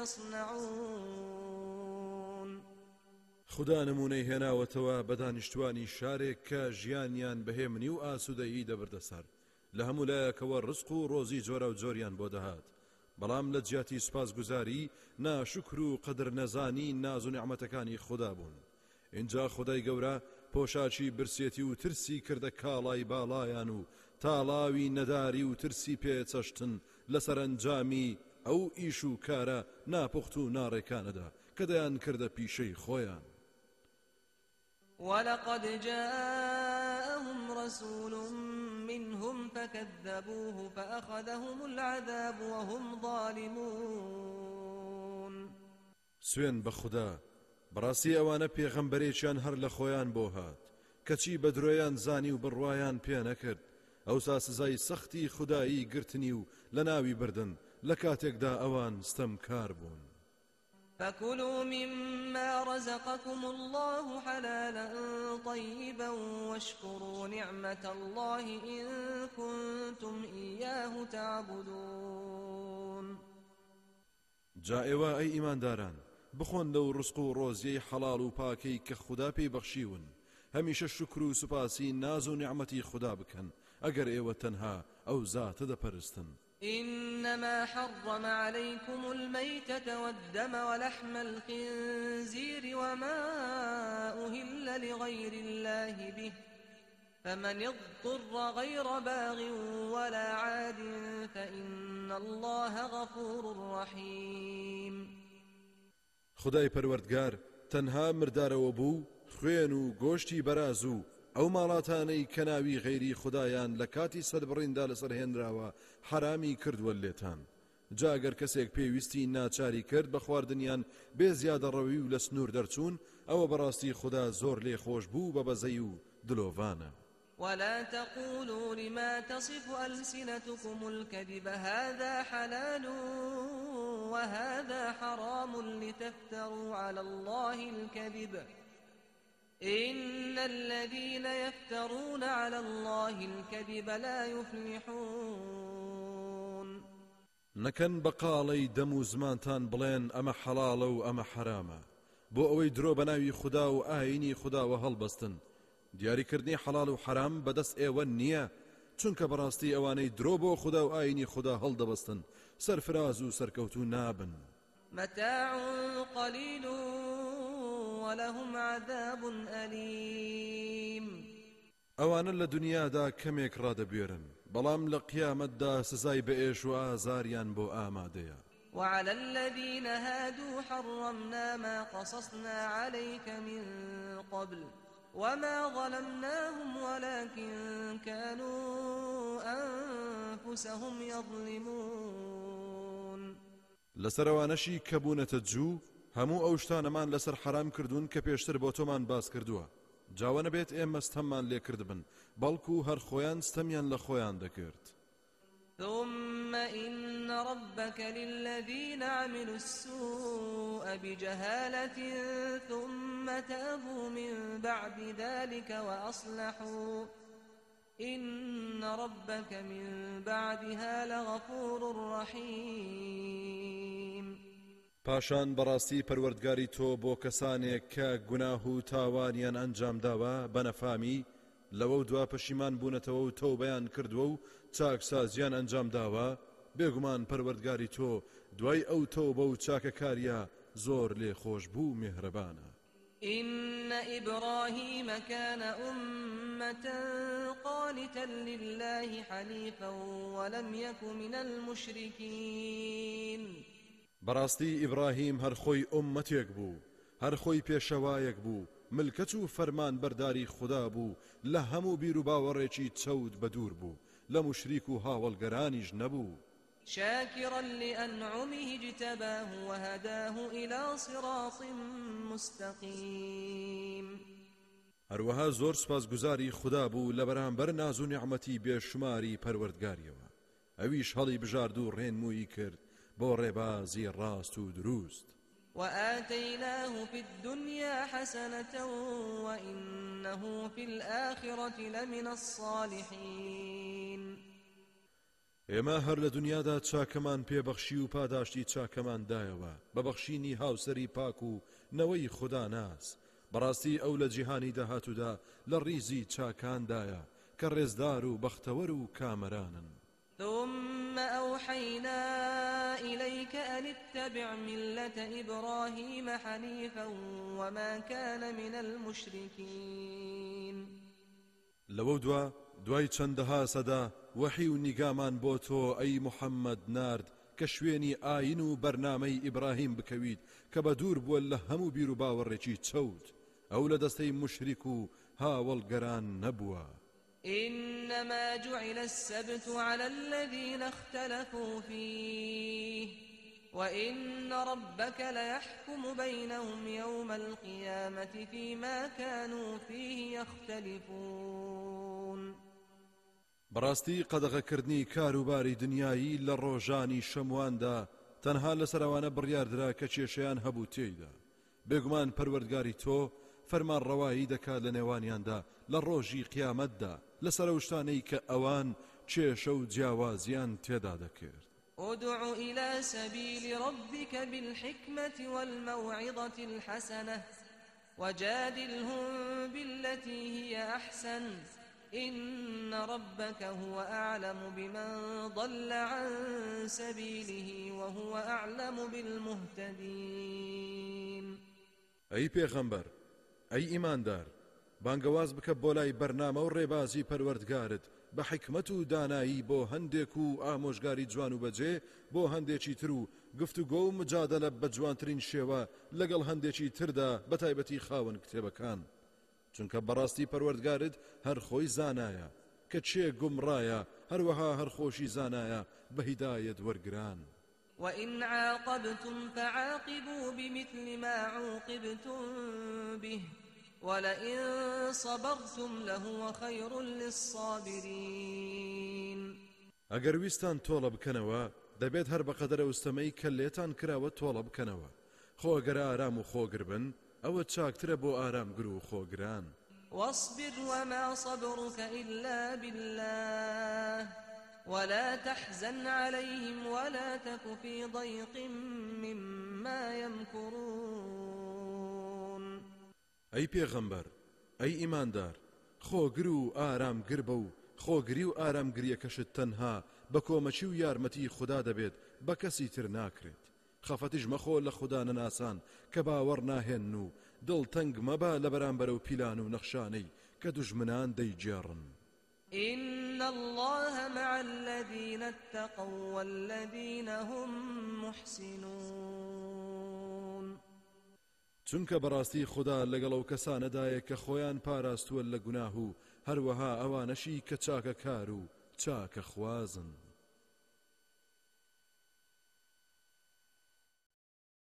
يصنعون. خوددا نمونەی هێناوەتەوە بە دانیشتوانی شارێک کە ژیانیان بەهێمنی و ئاسوودەیی دەبردەسەر، لە هەموو لایەکەوە ڕزق و ڕۆزی جۆرە و جۆریان بۆ دەهات، بەڵام لە جیاتی سوپاسگوزاری ناشکر و قەدر نەزانی ناز و نیعمەتەکانی خوددا بوون. اینجا خودای گەورە پۆشاچی برسێتی و ترسی کردە کاڵای باڵایان و تاڵاوی نەداری و ترسی پێچەشتن لە سەرنجامی ئەو ئیش و کارە ناپوخت و ناڕێکانەدا کە دەیان کردە پیشەی خۆیان. ولقد جاءهم رسول منهم فكذبوه فأخذهم العذاب وهم ظالمون. سوێن بە خوددا بەڕاستی ئەوانە پێغەمبەرێکیان هەر لە خۆیان بۆ هات کەچی بە درۆیان زانی و بڕوایان پێ نەکرد، ئەوسا سزای سەختی خودایی گرتنی و لە ناوی بردن لە کاتێکدا ئەوان ستەمکار بوون. فكلوا مما رزقكم الله حلالا طيبا واشكروا نعمة الله إن كنتم إياه تعبدون. جا ئێوە ئەی ئیمانداران بخۆن لەو ڕزق و ڕۆزیەی حەڵاڵ و پاکەی کە خوددا پێی بەخشیون، هەمیشە شکر و سوپاسی ناز و نیعمەتی خوددا بکەن ئەگەر ئێوە تەنها ئەو زاتە دەپەرستن. إنما حرم عليكم الميتة والدم ولحم الخنزير وما أهل لغير الله به فمن اضطر غير باغ ولا عاد فإن الله غفور رحيم. خدای پەروەردگار تەنها مردارەوە بوو، خوێن و گۆشتی بەراز و ئەو ماڵاتانەی کە ناوی غەیری خودایان لە کاتی سەدبڕیندا لەسەر هێنراوە حرامی کردووە لێتان. جاگەر کەسێک پێویستی ناچاری کرد بە خواردنیان بێ زیادەڕەوی و لە سنوور دەرچوون، ئەوە بەڕاستی خوددا زۆر لێ خۆش بوو بە بەزەی و دلۆڤانە. ولا تقولوا لما تصف ألسنتكم الكذب هذا حلال وهذا حرام لتفتروا على الله الكذب إن الذين يفترون على الله الكذب لا يفلحون. نەکەن بەقاڵەی دەم و زمانتان بڵێن ئەمە حەڵاڵە و ئەمە حرامە بۆ ئەوەی درۆ بە ناوی خوددا و ئاینی خودداوە هەڵبەستن. دیاریکردنی حەڵاڵ و حرام بەدەست ئێوە نییە، چونکە بەڕاستی ئەوانەی درۆ بۆ خوددا و ئاینی خوددا هەڵدەبەستن سەرفراز و سەرکەوتو نابن. متاع قليل ولهم عذاب أليم. ئەوانە لە دنیادا کەمێک ڕادەبوێرن، بەڵام لە قیامەتدا سزای بەئێش و ئازاریان بۆ ئامادەیە. وعلى الذين هادوا حرمنا ما قصصنا عليك من قبل وما ظلمناهم ولكن كانوا أنفسهم يظلمون. لەسەرەوانەشی کە بوونەتە جوو هەموو ئەو شتانەمان لەسەر حرام کردوون کە پێشتر بۆ تۆمان باس کردووە. جاوە نەبێت ئێمە ستەممان لێ کردبن، بەڵکو هەر خۆیان ستەمیان لە خۆیان دەکرد. ثم إن ربك للذين عملوا السوء بجهالة ثم تابوا من بعد ذلك وأصلحوا إن ربك من بعدها لغفور رحيم. پاشان بەڕاستی پەروەردگاری تۆ بۆ کەسانێک کە گوناه و تاوانیان ئەنجام داوە بەنەفامی لەوە دوا پەشیمان بوونەتەوە و تەوبەیان کردووە و چاکسازیان ئەنجام داوە، بێگومان پەروەردگاری تۆ دوای ئەو تەوبە و چاکەکاریە زۆر لێ خۆش بوو میهرەبانە. إن إبراهيم كان أمة قانتا لله حنيفا ولم يك من المشركين. بەڕاستی ئیبراهیم هەر خۆی ئومەتێک بوو، هەر خۆی پێشەوایەک بوو، ملکەت و فەرمان بەرداری خوددا بوو، لە هەموو بیر و باوەڕێکی چەود بەدوور بوو، لە مشریک و هاوڵگەرانیش نەبوو. شاكرا لأنعمه اجتباه وهداه إلى صراط مستقيم. هەروەها زۆر سپاسگوزاری خوددا بوو لە بەرامبەر ناز و نیعمەتی بێشماری پەروەردگاریەوە، ئەویش هەڵی بژارد و ڕێنمووی کرد بۆ ڕێبازی ڕاست و دروست. وآتيناه في الدنيا حسنة وإنه في الآخرة لمن الصالحين. ئێمە هەر لە دنیادا چاکەمان پێبەخشی و پاداشتی چاکەمان دایەوە بەبەخشینی هاوسەری پاک و نەوەی خوددا ناس. بەڕاستی ئەو لە جیهانی داهاتوودا لە ڕیزی چاکاندایە کە ڕێزدار و بەختەوەر و کامەرانن. ثم أوحينا إليك أن اتبع ملة إبراهيم حنيفا وما كان من المشركين. لەوە دوای چەندەها سەدا وەحی و نیگامان بۆ تۆ ئەی محەممەد نارد کە شوێنی ئاین و بەرنامەی ئیبراهیم بکەویت کە بە دوور بووە لە هەموو بیر و باوەڕێکی چەوت، ئەو لە دەستەی مشریک و هاوڵگەران نەبووە. إنما جعل السبت على الذين اختلفوا فيه وإن ربك ليحكم بينهم يوم القيامة فيما كانوا فيه يختلفون. بەڕاستی قەدەغەکردنی کاروباری دنیایی لە ڕۆژانی شەمواندا تەنها لەسەر ئەوانە بڕیاردرا کە کێشەیان هەبوو تێیدا. بێگومان پەروەردگاری تۆ فەرمان ڕەوایی دەکات لە نێوانیاندا لە ڕۆژی قیامەتدا لەسەر ئەو شتانەی کە ئەوان کێشە و جیاوازیان تێدا دەکرد. ادع إلى سبيل ربك بالحكمة والموعظة الحسنة وجادلهم بالتي هي أحسن إن ربك هو أعلم بمن ضل عن سبيله وهو أعلم بالمهتدين. أي پیغمبر أي إيماندار بانگواز بکە بۆ لای بەرنامە و ڕێبازی پەروەردگارت بە حکمت و دانایی بۆ هەندێک و ئامۆژگاری جوان و بەجێ بۆ هەندێکی تر و گفتوگۆ و مجادلە بە جوانترین شێوە لەگەڵ هەندێکی تردا بە تایبەتی خاوەن کتێبەکان، چونکە بەڕاستی پەروەردگارت هەر خۆی زانایە کە چێ گومڕایە، هەروەها هەر خۆشی زانایە بە هیدایەت وەرگران. وإن عاقبتم فعاقبوا بمثل ما عوقبتم به ولئن صبرتم لهو خير للصابرين. ئەگەر ویستان تۆڵە بکەنەوە دەبێت هەر بەقەدەرە وستەمەی کە لێتان کراوە تۆڵە بکەنەوە، خۆ ئەگەر ئارام و خۆگر بن ئەوە چاکترە بۆ ئارامگر و خۆگران. واصبر وما صبرك إلا بالله ولا تحزن عليهم ولا تك في ضيق مما يمكرون. ئەی پێغەمبەر ئەی ئیماندار خۆگر و ئارامگر بە و خۆگری و ئارامگریەکەشت تەنها بە کۆمەچی و یارمەتی خوددا دەبێت بە کەسی تر ناکرێت. خەفەتیش مەخۆ لە خوددا نەناسان کە باوەڕ ناهێن و دڵ تەنگ مەبا لە بەرامبەرە و پیلان و نەخشانەی کە دوژمنان دەیجێڕن. إن الله مع الذين اتقوا والذين هم محسنون. چونکە بەڕاستی خوددا لەگەڵ ئەو کەسانەدایە کە خۆیان پاراستووە لە گوناه و هەروەها ئەوانەشی کە چاکە کار و چاکە خوازن.